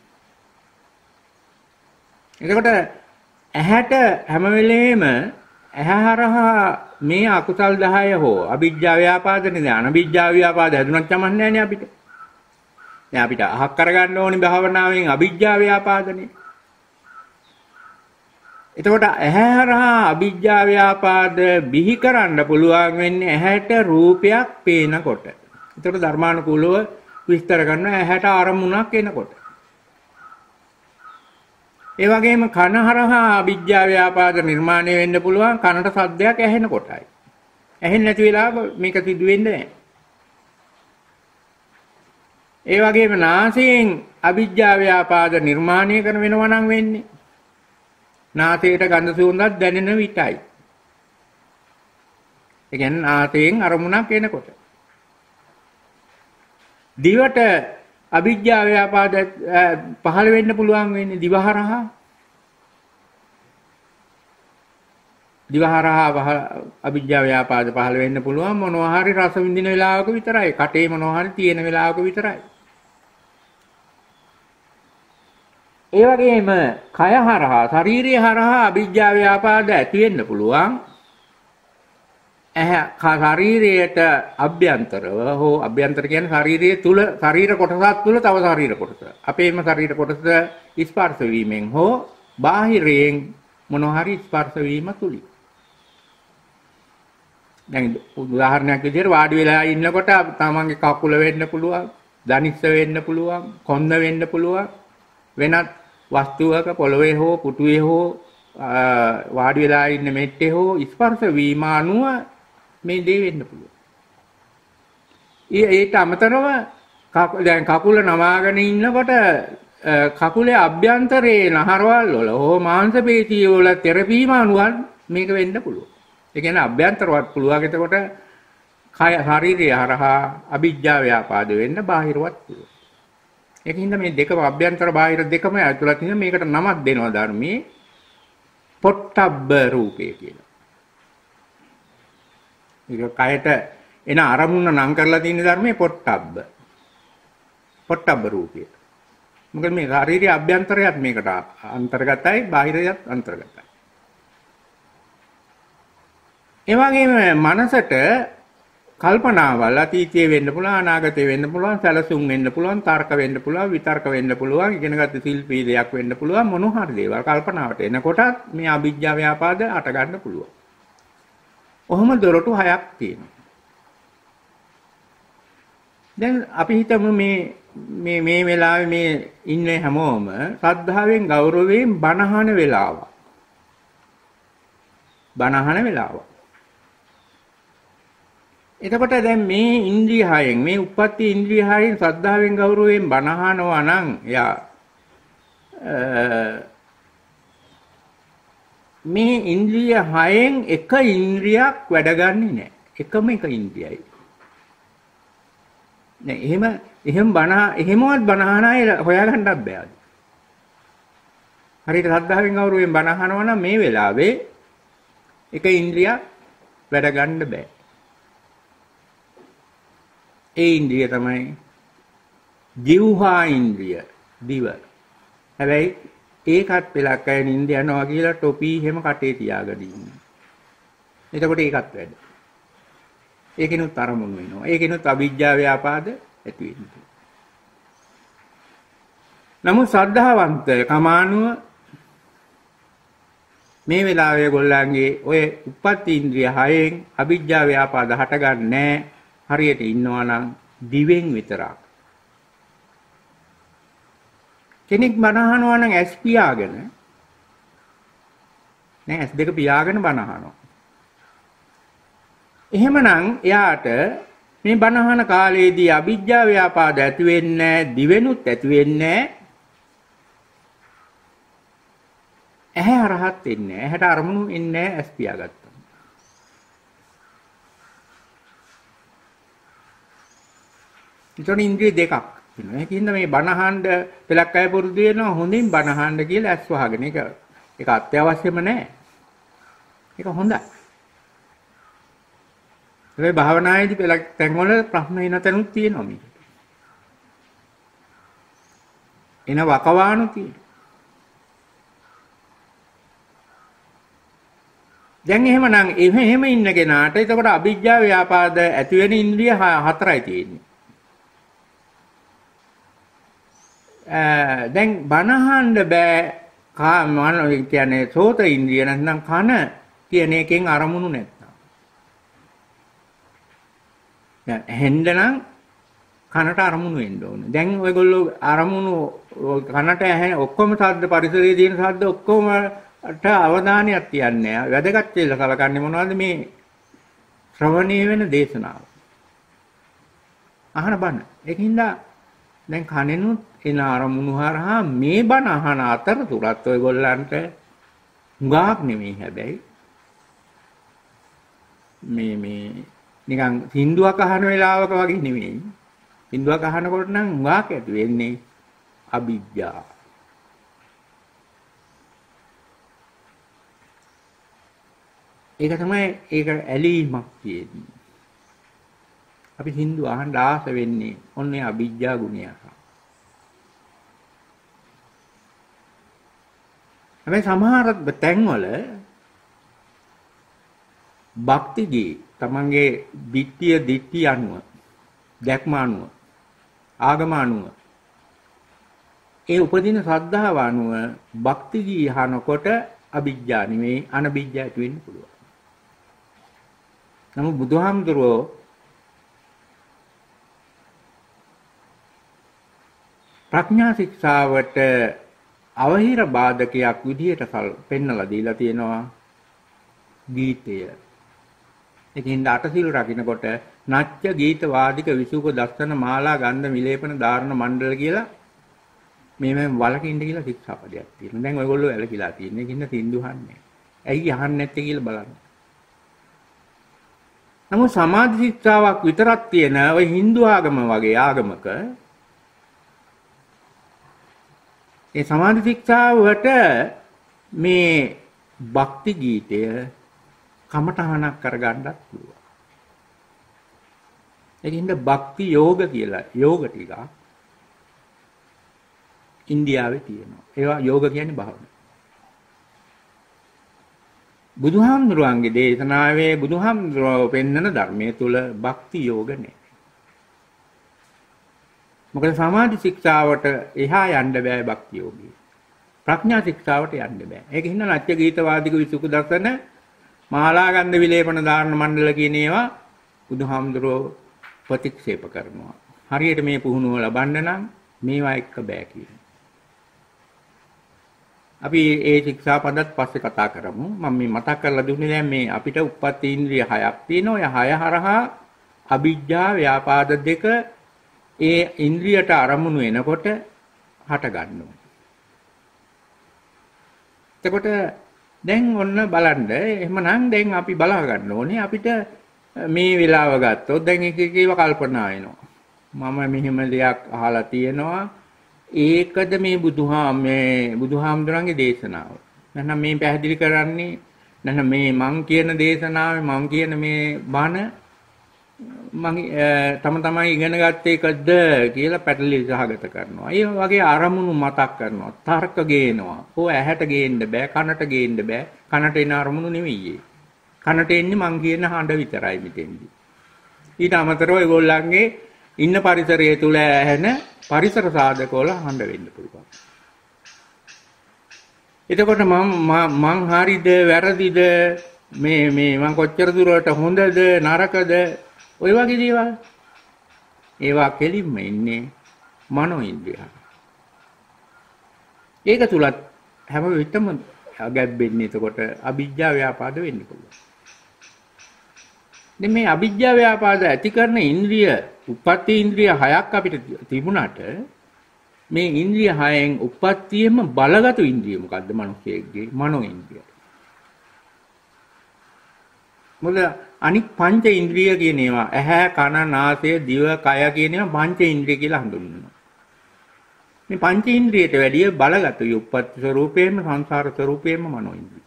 එතකොට ඇහැට හැම වෙලේම ඇහැ හරහා මේ අකුසල් දහය හෝ අවිජ්ජා ව්‍යාපාදනේ දැන් අනවිජ්ජා ව්‍යාපාද හැදුනත් කමක් නැහැ නේ අපිට. දැන් අපිට අහක් කරගන්න ඕනේ භාවනාවෙන් අවිජ්ජා ව්‍යාපාදනේ. එතකොට ඇහැ හරහා අවිජ්ජා ව්‍යාපාද බිහි කරන්න පුළුවන් වෙන්නේ ඇහැට රූපයක් පේනකොට. එතකොට ධර්මානුකූලව විස්තර කරනවා ඇහැට අරමුණක් එනකොට. ඒ වගේම කන හරහා අවිජ්ජා ව්‍යාපාද නිර්මාණය වෙන්න පුළුවන් කනට සද්දයක් ඇහෙනකොටයි. ඇහෙන්නේ නැති වෙලාවක මේක සිදු වෙන්නේ නැහැ. ඒ වගේම නාසයෙන් අවිජ්ජා ව්‍යාපාද නිර්මාණය කරන වෙනවා නම් වෙන්නේ නාසයට ගඳ සුවඳක් දැනෙන විටයි. ඒ කියන්නේ නාසයෙන් අරමුණක් එනකොට. දිවට අවිජ්ජා ව්‍යාපාද පහළ වෙන්න පුළුවන් වෙන්නේ දිවහරහා. දිවහරහා අවිජ්ජා ව්‍යාපාද පහළ වෙන්න පුළුවන් මොනවා හරි රස විඳින වෙලාවක විතරයි. කටේ මොනවා හරි තියෙන වෙලාවක විතරයි. ඒ වගේම කය හරහා ශරීරය හරහා අවිජ්ජා ව්‍යාපාද ඇති වෙන්න පුළුවන්. ඇහැ ශරීරයට අභ්‍යන්තරව හෝ අභ්‍යන්තර කියන්නේ ශරීරයේ තුල ශරීර කොටසක් තුල තව ශරීර කොටස. අපේම ශරීර කොටස ස්පර්ශ වීමෙන් හෝ බාහිරයෙන් මොනවා හරි ස්පර්ශ වීම තුලින්. දැන් උදාහරණයක් විදිහට වාඩි වෙලා ඉන්නකොට තමන්ගේ කකුල වෙන්න පුළුවන්, දනිස්ස වෙන්න පුළුවන්, කොන්ද වෙන්න පුළුවන්. වෙනත් වස්තුවක පොළවේ හෝ පුටුවේ හෝ වාඩි වෙලා ඉන්න මෙට්ටේ හෝ ස්පර්ශ වීම අනුව මේ දේ වෙන්න පුළුවන්. ඒට අමතරව දැන් කකුල නමාගෙන ඉන්නකොට කකුලේ අභ්‍යන්තරයේ නහරවල් වල හෝ මාංශ පේශී වල තෙරපීම අනුව මේක වෙන්න පුළුවන්. ඒ කියන්නේ අභ්‍යන්තරවත් පුළුවන්. එතකොට කය ශරීරය හරහා අවිජ්ජා ව්‍යාපාද වෙන්න බාහිරවත් පුළුවන්. ඒකින්ද මේ දෙකම අභ්‍යන්තර බාහිර දෙකම ඇතුළත් ඉන්න මේකට නමක් දෙනවා ධර්මයේ පොට්ටබ්බ රූපය කියලා. ඒක කයට එන අරමුණ නම් කරලා තියෙන ධර්මයේ පොට්ටබ්බ. පොට්ටබ්බ රූපය. මොකද මේ ශාරීරික අභ්‍යන්තරයත් මේකට අන්තර්ගතයි බාහිරයත් අන්තර්ගතයි. ඒ වගේම මනසට කල්පනාවල් අතීතයේ වෙන්න පුළුවන් අනාගතයේ වෙන්න පුළුවන් සැලසුම් වෙන්න පුළුවන් තර්ක වෙන්න පුළුවන් විතර්ක වෙන්න පුළුවන් ඉගෙනගත්තු ශිල්පී දෙයක් වෙන්න පුළුවන් මොනවා හරි දේවල් කල්පනාවට එනකොටත් මේ අවිජ්ජා ව්‍යාපාද අට ගන්න පුළුවන්. ඔහොම දොරටු හයක් තියෙනවා. දැන් අපි හිතමු මේ මේ මේ වෙලාවේ මේ ඉන්නේ හැමෝම ශ්‍රද්ධාවෙන් ගෞරවයෙන් බණහන වෙලාව. බණහන වෙලාව. එතකොට දැන් මේ ඉන්ද්‍රිය හයෙන් මේ උප්පත්ති ඉන්ද්‍රිය හයෙන් ශ්‍රද්ධාවෙන් ගෞරවයෙන් බණහනවා නම් එයා මේ ඉන්ද්‍රිය හයෙන් එක ඉන්ද්‍රියක් වැඩගන්නේ නැහැ. එකම එක ඉන්ද්‍රියයි. දැන් එහෙම එහෙම බණ එහෙමවත් බණහන අය හොයාගන්නත් බෑ. හරියට ශ්‍රද්ධාවෙන් ගෞරවයෙන් බණහනවා නම් මේ වෙලාවේ එක ඉන්ද්‍රියක් වැඩගන්න බෑ. ඒ ඉන්ද්‍රිය තමයි જીවහා ඉන්ද්‍රිය දිව. හැබැයි ඒකත් පෙලක් අය නින්ද යනවා කියලා ටොපි හැම කටේ තියාගෙන ඉන්නේ. එතකොට ඒකත් වැඩ. ඒකිනුත් අරමුණු වෙනවා. ඒකිනුත් අවිජ්ජා ව්‍යාපාද ඇති වෙනවා. නමුත් ශ්‍රද්ධාවන්ත කමානුව මේ වෙලාවේ ඒගොල්ලන්ගේ ඔය උප්පත්ති ඉන්ද්‍රිය හයෙන් අවිජ්ජා ව්‍යාපාද හටගන්නේ හරියට ඉන්නවා නම් දිවෙන් විතරක්. කෙනෙක් බණ අහනවා නම් ඇස් පියාගෙන නෑ ඇස් දෙක පියාගෙන බණ අහනවා. එහෙමනම් එයාට මේ බණ අහන කාලයේදී අවිජ්ජා ව්‍යාපාද ඇති වෙන්නේ දිවෙනුත් ඇති වෙන්නේ ඇහැ අරහත් වෙන්නේ ඇහැට අරමුණු එන්නේ ඇස් පියාගත්තා. ඒතන ඉන්ද්‍රිය දෙකක් වෙනවා. ඒකින්ද මේ බණ අහන්න පෙලක් අය පුරුදු වෙනවා හොඳින් බණ අහන්න කියලා ඇස් වහගෙන. ඒක ඒක අත්‍යවශ්‍යම නෑ. ඒක හොඳයි. ඒ භාවනායේදී පෙලක් තැන්වල ප්‍රශ්න එන තැනුත් තියෙනවා මේක. එන වකවානු තියෙනවා. දැන් එහෙමනම් එහෙම ඉන්න කෙනාට එතකොට අවිජ්ජා ව්‍යාපාද ඇති වෙන ඉන්ද්‍රිය හතරයි තියෙන්නේ. දැන් බනහන්න බෑ කා මොන කියන්නේ සෝත ඉන්ද්‍රිය නැත්නම් කන කියන එකෙන් අරමුණු නැත්නම්. දැන් හෙන්න නම් කනට අරමුණු වෙන්න ඕනේ. දැන් ඔයගොල්ලෝ අරමුණු කනට ඇහෙන ඔක්කොම ශබ්ද පරිසරයේ තියෙන ශබ්ද ඔක්කොම ට අවධානයක් තියන්නේ නැහැ. වැදගත් කියලා කලකන්නේ මොනවද මේ ශ්‍රවණීය වෙන දේශනාව. අහන බණ. ඒකින්ද දැන් කනෙනුත් එන අරමුණු හරහා මේ බණ අහන අතරතුරත් ඔයගොල්ලන්ට හුඟක් නෙමෙයි හැබැයි මේ මේ නිකන් හින්දුවක් අහන වෙලාවක වගේ නෙමෙයි. හින්දුවක් අහනකොට නම් හුඟක් ඇති වෙන්නේ අවිජ්ජා. ඒක තමයි ඒක ඇලීමක් කියන්නේ. අපි හින්දු අහන්න ආස වෙන්නේ ඔන්නේ අවිජ්ජා ගුණය. හැබැයි සමහර තැන්වල භක්තිදී තමන්ගේ ditthිය ditthිය අනුව දැක්ම අනුව ආගම අනුව ඒ උපදින ශ්‍රද්ධාව අනුව භක්තිදී අහනකොට අවිජ්ජා නෙමෙයි අනවිජ්ජා ඇති වෙන්න පුළුවන්. නමුත් බුදුහාමුදුරුවෝ ප්‍රඥා ශික්ෂාවට අවහිර බාධකයක් විදියට පෙන්නලා දීලා තියෙනවා ගීතය. ඒකින්ද අටසිල් රකින්නකොට නච්ච ගීත වාදික විසුක දස්සන මාලා ගන්ධ විලේපන ධාරණ මණ්ඩල කියලා මේ මේ වලකින්ද කියලා ශික්ෂාපදයක් තියෙනවා. දැන් ඔයගොල්ලෝ ඇලකිලා තියෙන ඒකින්ද සින්දු අහන්නේ. ඇයි අහන්නේ නැත්තේ කියලා බලන්න. නමුත් සමාධි ශික්ෂාවක් විතරක් තියෙන ওই Hindu ආගම වගේ ආගමක ඒ සමාධි ශික්ෂාවට මේ භක්ති ගීතය කමඨහනක් කරගන්නත් පුළුවන්. ඒකින්ද භක්ති යෝග කියලා යෝග ටික ඉන්දියාවේ තියෙනවා. ඒවා යෝග කියන්නේ භාවනාව. බුදුහාමුදුරුවන්ගේ දේශනාවේ බුදුහාමුදුරුවෝ පෙන්වන ධර්මයේ තුල භක්ති යෝග නැහැ. මොකද සමාධි ශික්ෂාවට එහා යන්න බෑ භක්ති යෝගී. ප්‍රඥා ශික්ෂාවට යන්න බෑ. ඒක හින්දා නච්ච ගීත වාදික විසුක දර්ශන මහලා ගන්ධ විලේපන ධාරණ මණ්ඩල කියන ඒවා බුදුහාමුදුරුවෝ ප්‍රතික්ෂේප කරනවා. හරියට මේ පුහුණුව ලබන්න නම් මේවා එක්ක බෑ කියන. අපි ඒ ශික්ෂාපදත් පස්සේ කතා කරමු. මම මේ මතක් කරලා දුන්නේ දැන් මේ අපිට උප්පත්ති ඉන්ද්‍රිය හයක් තියෙනවා. ඔය හය හරහා අවිජ්ජා ව්‍යාපාද දෙක ඒ ඉන්ද්‍රියට අරමුණු එනකොට හට ගන්නවා. එතකොට දැන් ඔන්න බලන්න එහෙමනම් දැන් අපි බලා ගන්න ඕනේ අපිට මේ වෙලාව ගත්තොත් දැන් එක එක ඒවා කල්පනා වෙනවා. මම මෙහෙම දෙයක් අහලා තියෙනවා. ඒකද මේ බුදුහාම මේ බුදුහාමුදුරන්ගේ දේශනාව. නැත්නම් මේ පැහැදිලි කරන්නේ නැත්නම් මේ මං කියන දේශනාවේ මං කියන මේ බණ මං තම තමයි ඉගෙන ගත්තේ එකද කියලා පැටලි සහගත කරනවා. ඒ වගේ අරමුණු මතක් කරනවා. තර්ක ගේනවා. ඕ ඇහැට ගේන්න බෑ, කනට ගේන්න බෑ. කනට එන අරමුණු නෙවෙයි. කනට එන්නේ මං කියන හඬ විතරයි මෙතෙන්දී. ඊට අමතරව ඒගොල්ලන්ගේ ඉන්න පරිසරය තුල ඇහෙන පරිසර සාධක වල හඬ වෙන්න පුළුවන්. එතකොට මම මං හරිද වැරදිද මේ මේ මං කොච්චර දුරට හොඳද නරකද ඔය වගේ දේවල් ඒවා කෙලින්ම ඉන්නේ මනෝ ඉන්ද්‍රිය. ඒක තුලත් හැම විටම ගැබ්බෙන්නේ එතකොට අවිජ්ජා ව්‍යාපාද වෙන්න පුළුවන්. දැන් මේ අවිජ්ජා ව්‍යාපාද ඇති කරන ඉන්ද්‍රිය උප්පත්ති ඉන්ද්‍රිය හයක් අපිට තිබුණාට මේ ඉන්ද්‍රිය හයෙන් උප්පත්තියෙම බලගත් ඉන්ද්‍රිය මොකද්ද මනුස්සයෙක්ගේ මනෝ ඉන්ද්‍රිය. මොකද අනික් පංච ඉන්ද්‍රිය කියන ඒවා ඇහැ කන නාසය දිව කය කියන ඒවා පංච ඉන්ද්‍රිය කියලා හඳුන්වනවා. මේ පංච ඉන්ද්‍රියට වැඩිය බලගත් උප්පත්ති ස්වરૂපයෙන්ම සංසාර ස්වરૂපයෙන්ම මනෝ ඉන්ද්‍රිය.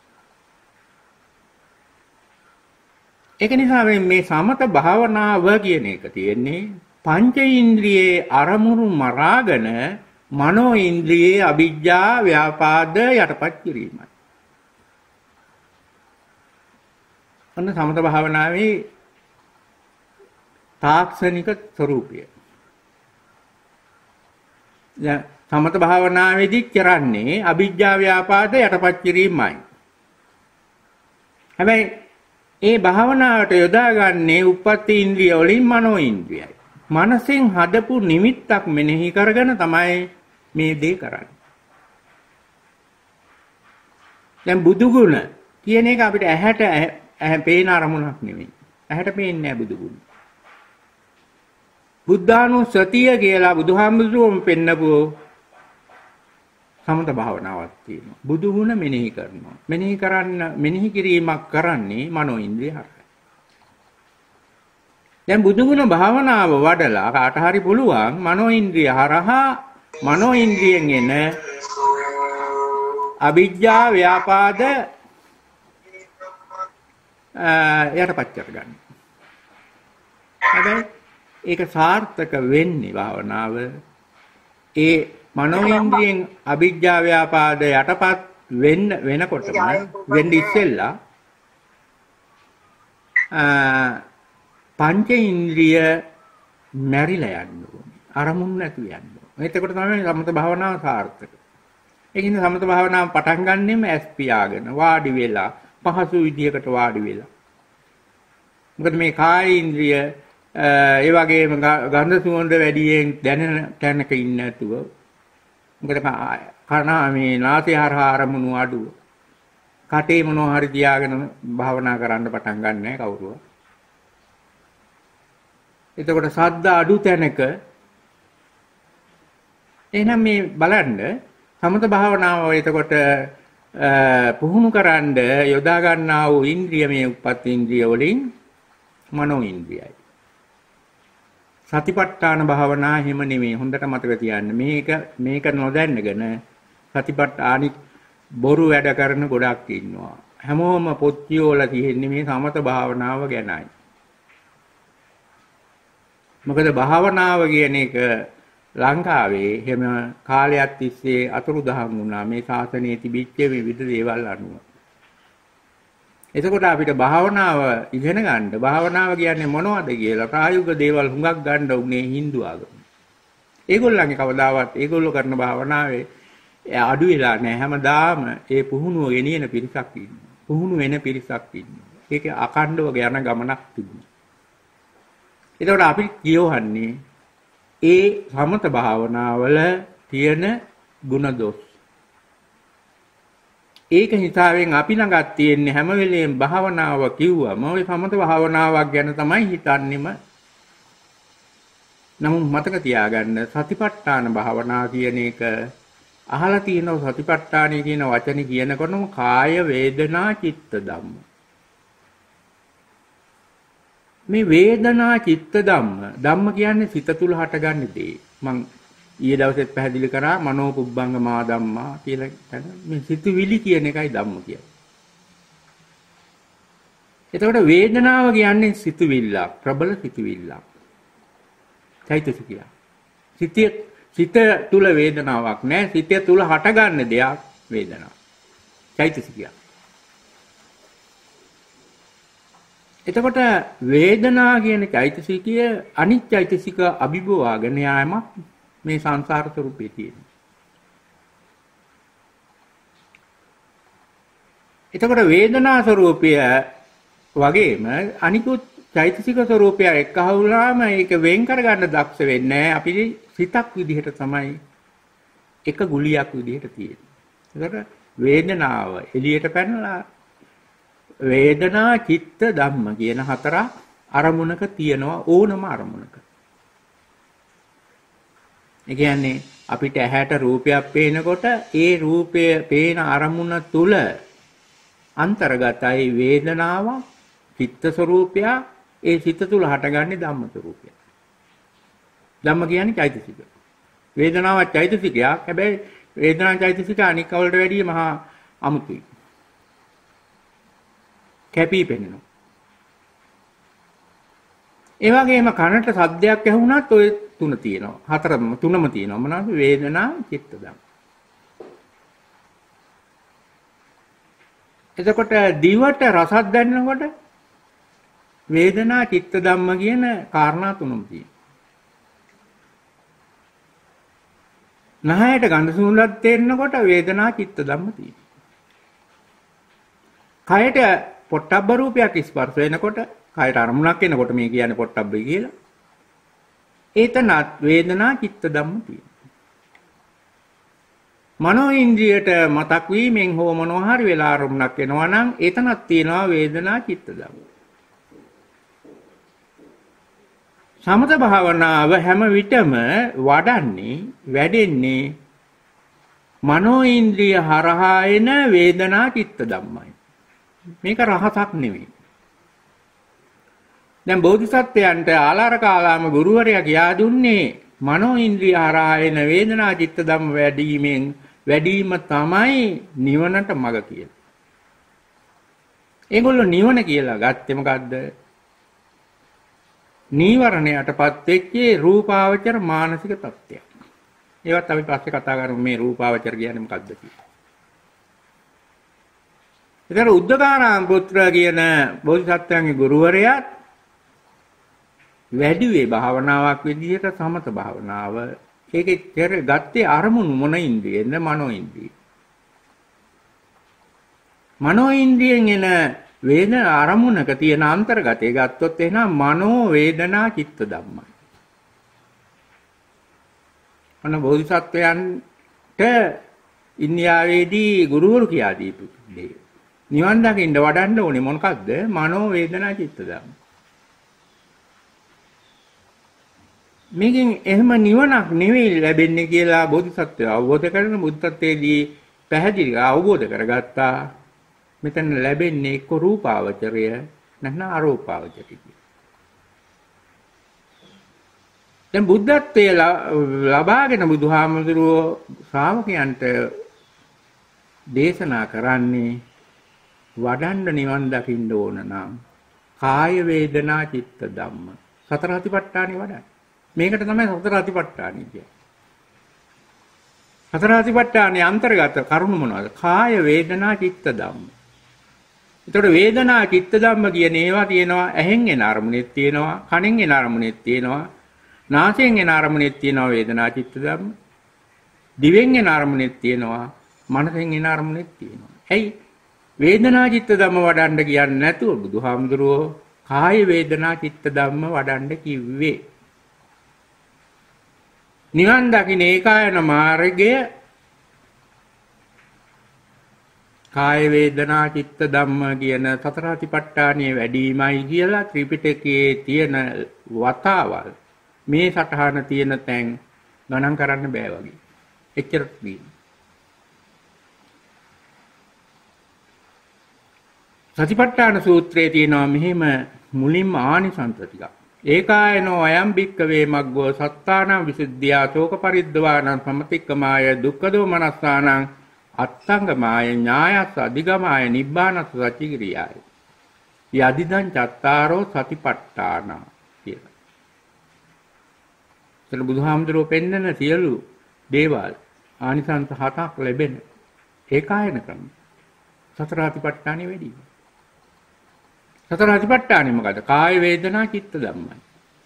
ඒක නිසා මේ සමත භාවනාව කියන එක තියෙන්නේ පංච ඉන්ද්‍රියේ අරමුණු මරාගෙන මනෝ ඉන්ද්‍රියේ අවිජ්ජා ව්‍යාපාද යටපත් කිරීමයි. අන්න සමත භාවනාවේ තාක්ෂණික ස්වરૂපය. දැන් සමත භාවනාවේදී කරන්නේ අවිජ්ජා ව්‍යාපාද යටපත් කිරීමයි. හැබැයි ඒ භාවනාවට යොදාගන්නේ උප්පත්ති ඉන්ද්‍රිය වලින් මනෝ ඉන්ද්‍රියයි. මනසෙන් හදපු නිමිත්තක් මෙනෙහි කරගෙන තමයි මේ දේ කරන්නේ. දැන් බුදු ගුණ කියන එක අපිට ඇහැට ඇහැ පේන අරමුණක් නෙවෙයි. ඇහැට පේන්නේ නැහැ බුදු ගුණ. බුද්ධානුස්සතිය කියලා බුදුහාමුදුරුවෝ පෙන්නපු සමත භාවනාවක් තියෙනවා. බුදු ගුණ මෙනෙහි කරනවා. මෙනෙහි කරන්න මෙනෙහි කිරීමක් කරන්නේ මනෝ ඉන්ද්‍රිය හරහා. දැන් බුදු ගුණ භාවනාව වඩලා කාට හරි පුළුවන් මනෝ ඉන්ද්‍රිය හරහා මනෝ ඉන්ද්‍රියෙන් එන අවිජ්ජා ව්‍යාපාද යටපත් කරගන්න. හැබැයි ඒක සාර්ථක වෙන්නේ භාවනාව ඒ මනෝ ඉන්ද්‍රියෙන් අවිජ්ජා ව්‍යාපාද යටපත් වෙන්න වෙනකොටම වෙන්නේ ඉස්සෙල්ලා පංච ඉන්ද්‍රිය මැරිලා යන්න ඕනේ. අරමුණු නැතු යන්න ඕනේ. එතකොට තමයි සමත භාවනාව සාර්ථක. ඒකින් සමත භාවනාව පටන් ගන්නෙම ඇස් පියාගෙන වාඩි වෙලා පහසු විදියකට වාඩි වෙලා. මොකද මේ කාය ඉන්ද්‍රිය ඒ වගේම ගන්ධ සුවඳ වැඩියෙන් දැනෙන තැනක ඉන්නේ නැතුව මොකද කන මේ නාසය හරහා අරමුණු අඩුව. කටේ මොනවා හරි තියාගෙන භාවනා කරන්න පටන් ගන්න නැහැ කවුරුවත්. එතකොට ශබ්ද අඩු තැනක එහෙනම් මේ බලන්න සමත භාවනාව එතකොට පුහුණු කරන්න යොදා ගන්නා වූ ඉන්ද්‍රිය මේ උපත් ඉන්ද්‍රිය වලින් මනෝ ඉන්ද්‍රියයි. සතිපට්ඨාන භාවනා හිම නෙමෙයි හොඳට මතක තියාගන්න. මේක මේක නොදැන්නගෙන සතිපට්ඨානි බොරු වැඩ කරන ගොඩක් ඉන්නවා. හැමෝම පොත් කියවලා තියෙන්නේ මේ සමත භාවනාව ගැනයි. මොකද භාවනාව කියන එක ලංකාවේ හැම කාලයක් තිස්සේ අතුරුදහන් වුණා මේ ශාසනයේ තිබිච්ච විවිධ දේවල් අනුව. එතකොට අපිට භාවනාව ඉගෙන ගන්න භාවනාව කියන්නේ මොනවද කියලා ප්‍රායෝගික දේවල් හුඟක් ගන්න උනේ Hindu ආගම. ඒගොල්ලන්ගේ කවදාවත් ඒගොල්ලෝ කරන භාවනාවේ අඩු වෙලා නැහැ. හැමදාම ඒ පුහුණුව ගෙනියන පිරිසක් ඉන්නවා. පුහුණු වෙන පිරිසක් ඉන්නවා. ඒක අකණ්ඩව යන ගමනක් තිබුණා. එතකොට අපි කියවන්නේ ඒ සමත භාවනාවල තියෙන ಗುಣ දොස්. ඒක හිතාවෙන් අපි ළඟත් තියෙන හැම වෙලෙම භාවනාව කිව්වම ওই සමත භාවනාවක් ගැන තමයි හිතන්නේම. නමුත් මතක තියාගන්න සතිපට්ඨාන භාවනා කියන එක අහලා තියෙනවා. සතිපට්ඨානය කියන වචනේ කියනකොටම කාය වේදනා චිත්ත ධම්ම. මේ වේදනා චිත්ත ධම්ම ධම්ම කියන්නේ සිත තුල හටගන්න දේ. මං ඊයේ දවසෙත් පැහැදිලි කරා මනෝ පුබ්බංගමා ධම්මා කියලා තන මේ සිතුවිලි කියන එකයි ධම්ම කියන්නේ. එතකොට වේදනාව කියන්නේ සිතුවිල්ලක්, ප්‍රබල සිතුවිල්ලක්. චෛතසිකය. සිතේ සිත තුල වේදනාවක් නැහැ. සිත තුල හටගන්න දෙයක් වේදනාව. චෛතසිකය. එතකොට වේදනා කියන චෛතසිකය අනිත් චෛතසික අභිභවාගෙන යාමක් මේ සංසාර ස්වરૂපේ තියෙනවා. එතකොට වේදනා ස්වરૂපය වගේම අනිකුත් චෛතසික ස්වરૂපය එක්කහුලාම ඒක වෙන් කරගන්න දක්ෂ වෙන්නේ අපි සිතක් විදිහට තමයි එක ගුලියක් විදිහට තියෙන්නේ. ඒකට වේදනාව එළියට පැනලා වේදනා චිත්ත ධම්ම කියන හතරක් අරමුණක තියෙනවා ඕනම අරමුණක. ඒ කියන්නේ අපිට ඇහැට රූපයක් පේනකොට ඒ රූපය පේන අරමුණ තුල අන්තර්ගතයි වේදනාව චිත්ත ස්වરૂපය ඒ චිත්ත තුල හටගන්නේ ධම්ම ස්වરૂපය. ධම්ම කියන්නේ චෛතසික. වේදනාව චෛතසිකයක්. හැබැයි වේදනා චෛතසික අනික් වලට වැඩිය මහා අමුතුයි. කැපී පෙනෙනවා. ඒ වගේම කනට සද්දයක් ඇහුණත් ওই තුන තියෙනවා. හතරම තුනම තියෙනවා. මොනවාද? වේදනා, චිත්ත, ධම්ම. එතකොට දිවට රසක් දැනෙනකොට වේදනා, චිත්ත, ධම්ම කියන කාරණා තුනම තියෙනවා. නහයට ගඳ සුවඳක් තේරෙනකොට වේදනා, චිත්ත, ධම්ම තියෙනවා. කයට පොට්ටබ්බ රූපයක් ස්පර්ශ වෙනකොට කයට අරමුණක් එනකොට මේ කියන්නේ පොට්ටබ්බයි කියලා. ඒතනත් වේදනා චිත්ත ධම්ම තියෙනවා. මනෝ ඉන්ද්‍රියට මතක් වීමෙන් හෝ මොනවා හරි වෙලා අරමුණක් එනවා නම් ඒතනත් තියෙනවා වේදනා චිත්ත ධම්ම. සමත භාවනාව හැම විටම වඩන්නේ වැඩෙන්නේ මනෝ ඉන්ද්‍රිය හරහා එන වේදනා චිත්ත ධම්මයි. මේක රහසක් නෙවෙයි. දැන් බෝධිසත්වයන්ට ආලාර කාලාම ගුරුවරයා කියා දුන්නේ මනෝ ඉන්ද්‍රිය හරහා එන වේදනා චිත්ත ධම්ම වැඩිවීමෙන් වැඩිම තමයි නිවනට මඟ කියලා. ඒගොල්ලෝ නිවන කියලා ගත්තේ මොකද්ද? නීවරණයටපත් වෙච්ච රූපාවචර මානසික තත්ත්වයක්. ඒවත් අපි පස්සේ කතා කරමු මේ රූපාවචර කියන්නේ මොකද්ද කියලා. ඒතර උද්දකාරාම පුත්‍ර කියන බෝධිසත්වයන්ගේ ගුරුවරයා වැඩිවේ භාවනාවක් විදිහට සමත භාවනාව. ඒකේ තර ගත්තේ අරමුණු මොන ඉන්ද්‍රියෙන්ද? මනෝ ඉන්ද්‍රිය. මනෝ ඉන්ද්‍රියෙන් එන වේදන අරමුණක තියෙන අන්තර්ගතය ගත්තොත් එහෙනම් මනෝ වේදනා චිත්ත ධම්මයි. අන බෝධිසත්වයන්ට ඉන්දියාවේදී ගුරුවරු කියා දීපු දේ. නිවන් දකින්න වඩන්න ඕනේ මොකක්ද? මනෝ වේදනා චිත්ත ධම්ම. මේකෙන් එහෙම නිවනක් නෙවෙයි ලැබෙන්නේ කියලා බෝධිසත්වය අවබෝධ කරගෙන බුද්ධත්වයේදී පැහැදිලි අවබෝධ කරගත්තා. මෙතන ලැබෙන්නේ එක්ක රූපාවචරය නැත්නම් අරූපාවචරය. දැන් බුද්ධත්වයේ ලබාගෙන බුදුහාමුදුරුවෝ ශ්‍රාවකයන්ට දේශනා කරන්නේ වඩන්න නිවන් දකින්න ඕන නම් කාය වේදනා චිත්ත ධම්ම සතර අතිපට්ඨානෙ වඩන්න. මේකට තමයි සතර අතිපට්ඨානෙ කියන්නේ. සතර අතිපට්ඨානයේ අන්තර්ගත කරුණු මොනවද? කාය වේදනා චිත්ත ධම්ම. ඒතකොට වේදනා චිත්ත ධම්ම කියන ඒවා තියෙනවා ඇහෙන් එන අරමුණෙත් තියෙනවා, කනෙන් එන අරමුණෙත් තියෙනවා, නාසයෙන් එන අරමුණෙත් තියෙනවා වේදනා චිත්ත ධම්ම. දිවෙන් එන අරමුණෙත් තියෙනවා, මනසෙන් එන අරමුණෙත් තියෙනවා. ඇයි වේදනා චිත්ත ධම්ම වඩන්න කියන්නේ නැතුව බුදුහාමුදුරුවෝ කාය වේදනා චිත්ත ධම්ම වඩන්න කිව්වේ? නිවන් දකින්න ඒකායන මාර්ගය කාය වේදනා චිත්ත ධම්ම කියන සතර අතිපට්ඨානිය වැඩිමයි කියලා ත්‍රිපිටකයේ තියෙන වතාවල් මේ සටහන තියෙන තැන් ගණන් කරන්න බෑ වගේ. එච්චර තියෙනවා. සතිපට්ඨාන සූත්‍රයේ තියෙනවා මෙහෙම මුලින්ම ආනිසංස ටිකක්. ඒකායනෝ අයම් භික්කවේ මග්ගෝ සත්තානං විසුද්ධියා ශෝක පරිද්දවානං සමතික්කමාය දුක්ඛදෝ මනස්සානං අත්තංගමාය ඥායස්ස අධිගමාය නිබ්බානස්ස සච්චිකිරියාය. යදිදං චත්තාරෝ සතිපට්ඨාන කියලා. එතන බුදුහාමුදුරුවෝ පෙන්නන සියලු දේවල් ආනිසංස හතක් ලැබෙන ඒකායන ක්‍රම. සතර අතිපට්ඨානෙ වැඩි. සතර අතිපට්ඨානෙ මොකද? කාය වේදනා චිත්ත ධම්මයි.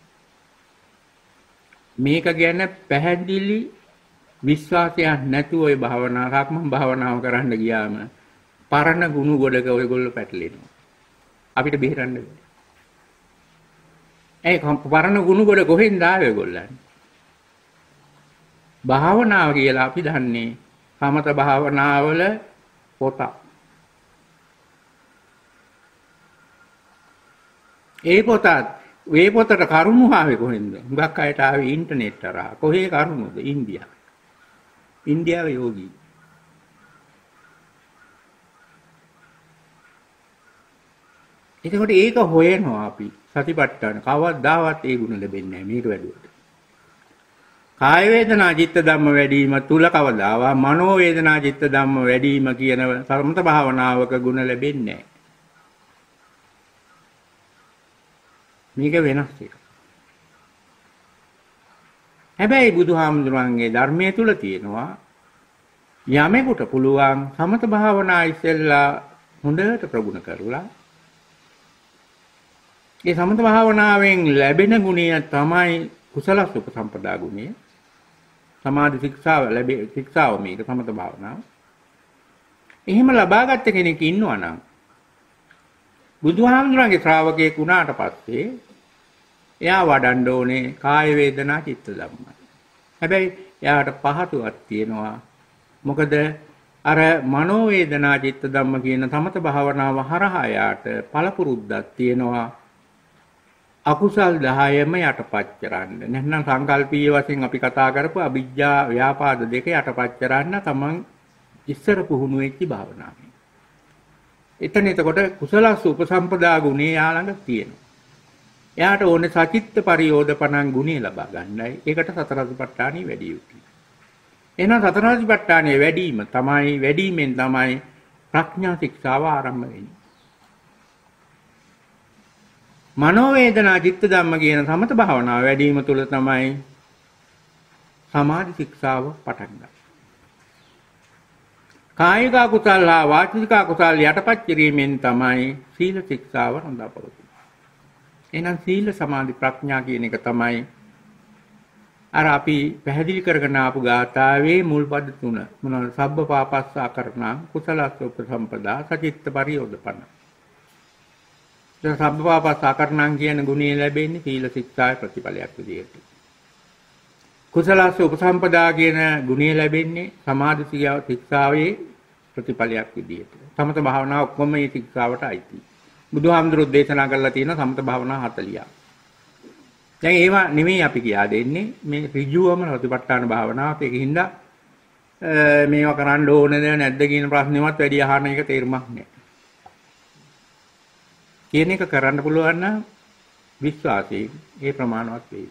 මේක ගැන පැහැදිලි විශ්වාසයක් නැතුව ඔය භාවනා රක්මන් භාවනාව කරන්න ගියාම පරණ ගුණ ගොඩක ඔයගොල්ලෝ පැටලෙනවා. අපිට බේරන්න බෑ. ඒ පරණ ගුණ ගොඩ කොහෙන්ද ආවේ ඔයගොල්ලන්? භාවනාව කියලා අපි දන්නේ සමත භාවනාවල පොත. ඒ පොතත් මේ පොතට කරුණු ආවේ කොහෙන්ද? හුඟක් අයට ආවේ ඉන්ටර්නෙට් හරහා. කොහේ කරුණුද? ඉන්දියාව. ඉන්දියාවේ යෝගී. එතකොට ඒක හොයනවා අපි. සතිපට්ඨාන කවදාවත් ඒ ගුණ ලැබෙන්නේ නැහැ මේක වැඩුවට. කාය වේදනා චිත්ත ධම්ම වැඩිම තුල කවදාවා මනෝ වේදනා චිත්ත ධම්ම වැඩිම කියන සමත භාවනාවක ගුණ ලැබෙන්නේ නැහැ. මේක වෙනස් එකක්. හැබැයි බුදුහාමුදුරන්ගේ ධර්මයේ තුල තියෙනවා යමෙකුට පුළුවන් සමත භාවනා ඉස්සෙල්ලා හොඳට ප්‍රගුණ කරලා ඒ සමත භාවනාවෙන් ලැබෙන ගුණය තමයි කුසල උපසම්පදා ගුණය. සමාධි ශික්ෂාව ලැබේ ශික්ෂාව මේක සමත භාවනාව. එහෙම ලබාගත් කෙනෙක් ඉන්නවා නම් බුදුහාමුදුරන්ගේ ශ්‍රාවකයෙක් වුණාට පස්සේ එයා වඩන්න ඕනේ කාය වේදනා චිත්ත ධම්ම. හැබැයි එයාට පහතුවක් තියෙනවා. මොකද අර මනෝ වේදනා චිත්ත ධම්ම කියන සමත භාවනාව හරහා යාට පළපුරුද්දක් තියෙනවා. අකුසල් දහයම යටපත් කරන්න. නැත්නම් සංකල්පීය වශයෙන් අපි කතා කරපු අවිජ්ජා ව්‍යාපාද දෙක යටපත් කරන්න තමන් ඉස්සර පුහුණු වෙච්ච භාවනාවයි. එතන එතකොට කුසල උපසම්පදා ගුණේ යා ළඟ තියෙනවා. එයාට ඕනේ සචිත්ත පරියෝධපණං ගුණේ ලබා ගන්නයි. ඒකට සතර සතිපට්ඨානෙ වැඩි යුතුයි. එහෙනම් සතර සතිපට්ඨානෙ වැඩිම තමයි වැඩිමෙන් තමයි ප්‍රඥා ශික්ෂාව ආරම්භ වෙන්නේ. මනෝ වේදනා චිත්ත ධම්ම කියන සමත භාවනාව වැඩිම තුල තමයි සමාධි ශික්ෂාව පටන් ගන්න. කායික කුසල හා වාචික කුසල යටපත් කිරීමෙන් තමයි සීල ශික්ෂාව හඳපවතින්නේ. එහෙනම් සීල සමාධි ප්‍රඥා කියන එක තමයි අර අපි පැහැදිලි කරගෙන ආපු ගාථාවේ මුල් පද තුන. මොනවාද? සබ්බ පාපස්සා කරණං කුසලස්ස උපසම්පදා සචිත්ත පරියෝධපන. සබ්බ පාපස්සා කරණං කියන ගුණය ලැබෙන්නේ සීල ශික්ෂාවේ ප්‍රතිඵලයක් විදියට. කුසලස්ස උපසම්පදා කියන ගුණය ලැබෙන්නේ සමාධි ශික්ෂාවේ ප්‍රතිඵලයක් විදියට. සමත භාවනාව ඔක්කොම මේ ශික්ෂාවට අයිති. බුදුහාමුදුරුවෝ දේශනා කරලා තියෙන සමත භාවනා හතළියක්. දැන් ඒවා නෙමෙයි අපි කියා දෙන්නේ මේ ඍජුවම සතිපට්ඨාන භාවනාවත් ඒකින්ද මේවා කරන්න ඕනද නැද්ද කියන ප්‍රශ්නෙවත් වැඩි අහන එක තේරුමක් නැහැ. කියන එක කරන්න පුළුවන් නම් විශ්වාසයෙන් ඒ ප්‍රමාණවත් වෙයි.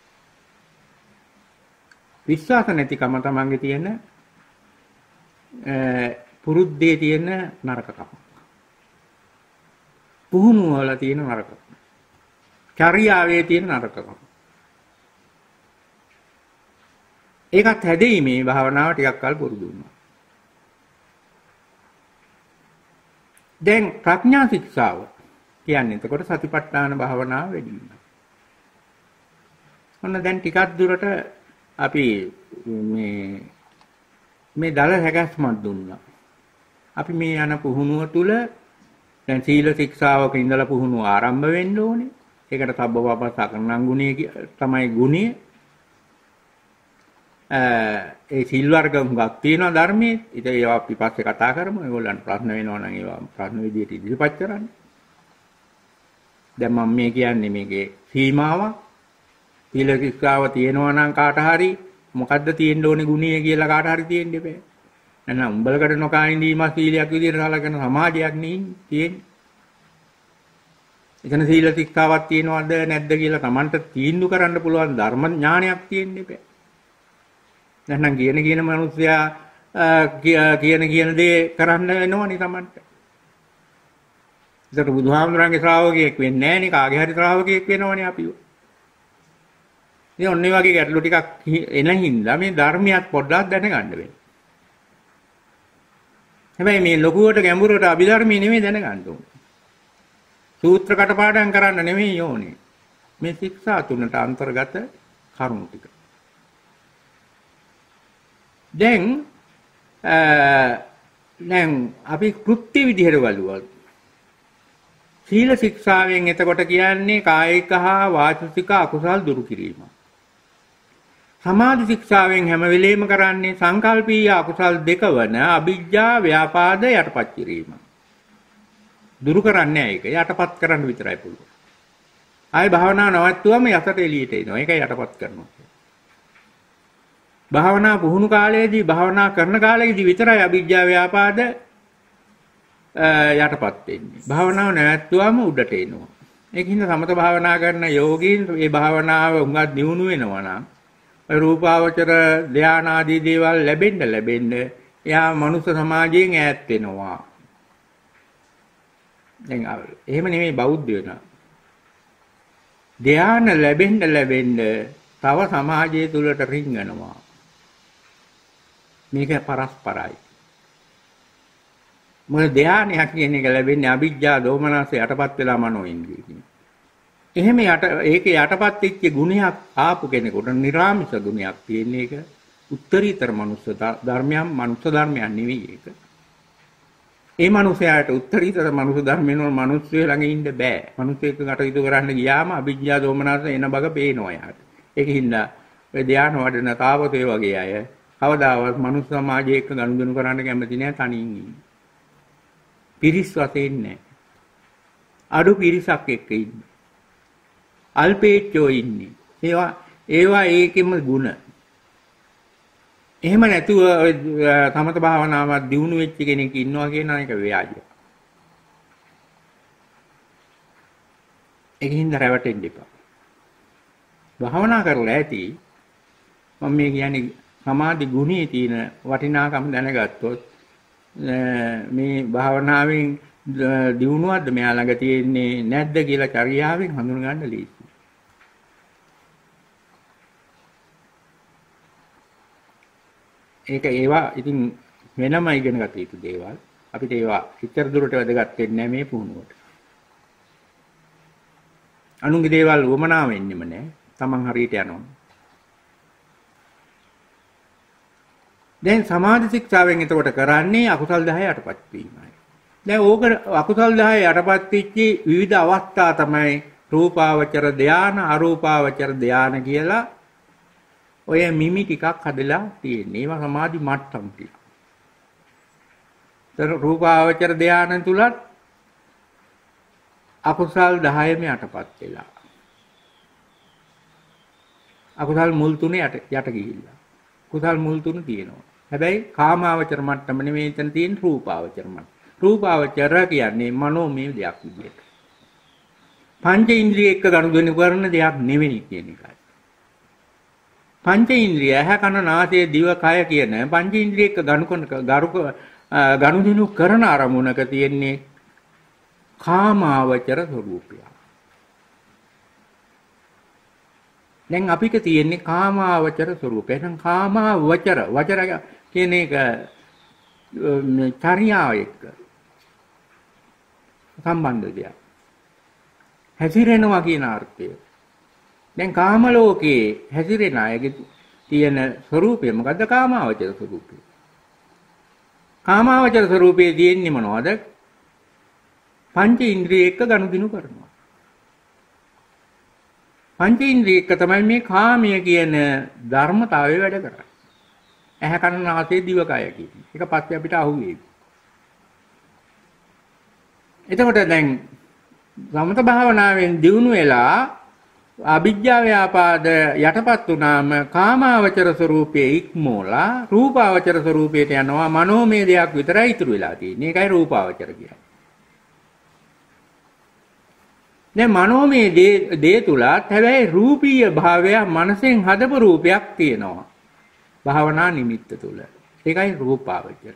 විශ්වාස නැතිකම තමන්ගේ තියෙන පුරුද්දේ තියෙන නරකකම. පුහුණුව වල තියෙන නරකකම. චර්යාවේ තියෙන නරකකම. ඒකත් හැදෙීමේ භාවනාව ටිකක් කල් පුරුදු වුණා. දැන් ප්‍රඥා ශික්ෂාව කියන්නේ එතකොට සතිපට්ඨාන භාවනාව වැඩි වීම. ඔන්න දැන් ටිකක් දුරට අපි මේ මේ දල හැකස්මක් දුන්නා. අපි මේ යන පුහුණුව තුල දැන් සීල ශික්ෂාවක ඉඳලා පුහුණුව ආරම්භ වෙන්න ඕනේ. ඒකට සබ්බපාපස්සා කරණං ගුණය තමයි ගුණය. ඒ සිල් වර්ග හුඟක් තියෙනවා ධර්මයේ. ඉතින් ඒවා අපි පස්සේ කතා කරමු. ඒගොල්ලන්ට ප්‍රශ්න වෙනවා නම් ඒවා ප්‍රශ්න විදියට ඉදිරිපත් කරන්න. දැන් මම මේ කියන්නේ මේකේ සීමාවක්. සීල ශික්ෂාව තියෙනවා නම් කාට හරි මොකද්ද තියෙන්න ඕනේ ගුණය කියලා කාට හරි තියෙන්න බෑ. නැත්නම් උඹලකට නොකා ඉඳීම සීලයක් විදියට සලකන සමාජයක් නේ තියෙන්නේ. එතන සීල ශික්ෂාවක් තියෙනවද නැද්ද කියලා Tamanට තීන්දුව කරන්න පුළුවන් ධර්ම ඥානයක් තියෙන්න බෑ. නැත්නම් කියන කියන මිනිස්සයා කියන කියන දේ කරන්න වෙනවනේ Tamanට. ඒකට බුදුහාමුදුරන්ගේ ශ්‍රාවකයෙක් වෙන්නේ නැහැ නේ කාගේ හරි ශ්‍රාවකයෙක් වෙනවනේ අපි. ඉතින් ඔන්න ඒ වගේ ගැටලු ටිකක් එන හින්දා මේ ධර්මියත් පොඩ්ඩක් දැනගන්න වෙනවා. හැබැයි මේ ලොකුවට ගැඹුරට අභිධර්මයේ නෙමෙයි දැනගන්න ඕනේ. සූත්‍ර කටපාඩම් කරන්න නෙමෙයි ඕනේ. මේ ශික්ෂා තුනට අන්තර්ගත කරුණු ටික. දැන් දැන් අපි කෘත්‍ය විදිහට බලුවොත් සීල ශික්ෂාවෙන් එතකොට කියන්නේ කායික හා වාචික අකුසල් දුරු කිරීම. සමාධි ශික්ෂාවෙන් හැම වෙලෙම කරන්නේ සංකල්පීය අකුසල් දෙක වන අවිජ්ජා ව්‍යාපාද යටපත් කිරීම. දුරු කරන්නේ ඒක යටපත් කරන්න විතරයි පුළුවන්. ආයි භාවනා නවත්තුවම යසට එළියට එනවා. ඒකයි යටපත් කරනවා. භාවනා පුහුණු කාලයේදී භාවනා කරන කාලයේදී විතරයි අවිජ්ජා ව්‍යාපාද යටපත් වෙන්නේ. භාවනාව නැවැත්තුවම උඩට එනවා. ඒකින්ද සමත භාවනා කරන යෝගීන් මේ භාවනාව උඟක් දියුණු වෙනවා නම් රූපාවචර ධාන ආදී දේවල් ලැබෙන්න ලැබෙන්න එයා මනුෂ්‍ය සමාජයෙන් ඈත් වෙනවා. දැන් එහෙම නෙමෙයි බෞද්ධ වෙනවා. ධාන ලැබෙන්න ලැබෙන්න තව සමාජය තුලට රිංගනවා. මේක පරස්පරයි. මොකද ධානයක් කියන එක ලැබෙන්නේ අවිජ්ජා දෝමනස යටපත් වෙලා මනෝ ඉන්ද්‍රියකින්. එහෙම යට ඒකේ යටපත් වෙච්ච ගුණයක් ආපු කෙනෙකුට නිර්ාමිෂ ගුණයක් තියෙන එක උත්තරීතර මනුස්ස ධර්මයන් මනුස්ස ධර්මයන් නෙවෙයි ඒක. ඒ මනුස්සයාට උත්තරීතර මනුස්ස ධර්මයෙන් වල මනුස්සය ළඟ ඉන්න බෑ. මනුස්සයෙක් කටයුතු කරන්න ගියාම අවිජ්ජා දෝමනස එන බග පේනවා යාට. ඒකින්ද ඔය ධාන වඩන තාපතේ වගේ අය කවදාවත් මනුස්ස සමාජයේ එක්ක ගනුදෙනු කරන්න කැමති නෑ තනියෙන් ඉන්නේ. පිරිස් වශයෙන් නෑ. අඩු පිරිසක් එක්ක ඉන්නේ. අල්පේච්චෝ ඉන්නේ. ඒවා ඒවා ඒකෙම ಗುಣ. එහෙම නැතුව සමත භාවනාවක් දියුණු වෙච්ච කෙනෙක් ඉන්නවා කියන එක ව්‍යාජය. ඒකින්ද රැවටෙන්න එපා. භාවනා කරලා ඇති මම මේ කියන්නේ සමාධි ගුණයේ තියෙන වටිනාකම දැනගත්තොත් මේ භාවනාවෙන් දියුණුවක්ද මෙයා ළඟ තියෙන්නේ නැද්ද කියලා චර්යාවෙන් හඳුනගන්න ලීසි. ඒක ඒවා ඉතින් වෙනම ඉගෙන ගත යුතු දේවල්. අපිට ඒවා ඉතර දුරට වැදගත් වෙන්නේ නැහැ මේ පුහුණුවට. අනුන්ගේ දේවල් වමනා වෙන්නෙම නැහැ. Taman හරියට යනවා. දැන් සමාධි ශික්ෂාවෙන් එතකොට කරන්නේ අකුසල් දහය යටපත් වීමයි. දැන් ඕක අකුසල් දහය යටපත් වෙච්ච විවිධ අවස්ථා තමයි රූපාවචර ධාන, අරූපාවචර ධාන කියලා ඔය මිමි ටිකක් හදලා තියෙන්නේ. ඒවා සමාධි මට්ටම් ටික. තර රූපාවචර ධාන තුලත් අකුසල් දහයම යටපත් වෙලා. අකුසල් මුල් තුනේ යට යට ගිහිල්ලා. කුසල් මුල් තුන තියෙනවා. හැබැයි කාමාවචර මට්ටම නෙමෙයි එතන තියෙන රූපාවචර මට්ටම. රූපාවචර කියන්නේ මනෝමය දෙයක් විදියට. පංච ඉන්ද්‍රිය එක්ක ගනුදෙනු කරන දෙයක් නෙවෙයි කියන එකයි. පංච ඉන්ද්‍රිය ඇහ කන නාසය දිව කය කියන පංච ඉන්ද්‍රිය එක්ක ගනු කරන ගනුදෙනු කරන අරමුණක තියෙන්නේ කාමාවචර ස්වરૂපය. දැන් අපිට තියෙන්නේ කාමාවචර ස්වરૂපය. දැන් කාමාවචර වචර කියන එක චර්යාව එක්ක සම්බන්ධ දෙයක්. හැසිරෙනවා කියන අර්ථය. දැන් කාම ලෝකයේ හැසිරෙන අයගේ තියෙන ස්වરૂපය මොකද්ද? කාමාවචර ස්වરૂපය. කාමාවචර ස්වરૂපයේ තියෙන්නේ මොනවද? පංච ඉන්ද්‍රිය එක්ක ගනුදෙනු කරනවා. පංච ඉන්ද්‍රිය එක්ක තමයි මේ කාමය කියන ධර්මතාවය වැඩ කරන්නේ. ඇහැ කන නාසය දිව කය කියන්නේ. ඒක පස්සේ අපිට අහුවේ. එතකොට දැන් සමත භාවනාවෙන් දියුණු වෙලා අවිජ්ජා ව්‍යාපාද යටපත් වුණාම කාමාවචර ස්වરૂපයේ ඉක්මෝලා රූපාවචර ස්වરૂපයට යනවා. මනෝමය දෙයක් විතරයි ඉතුරු වෙලා තියෙන්නේ. ඒකයි රූපාවචර කියන්නේ. දැන් මනෝමය දේ තුලත් හැබැයි රූපීය භාවය මනසෙන් හදපු රූපයක් තියෙනවා. භාවනා නිමිත්ත තුල. ඒකයි රූපාවචර.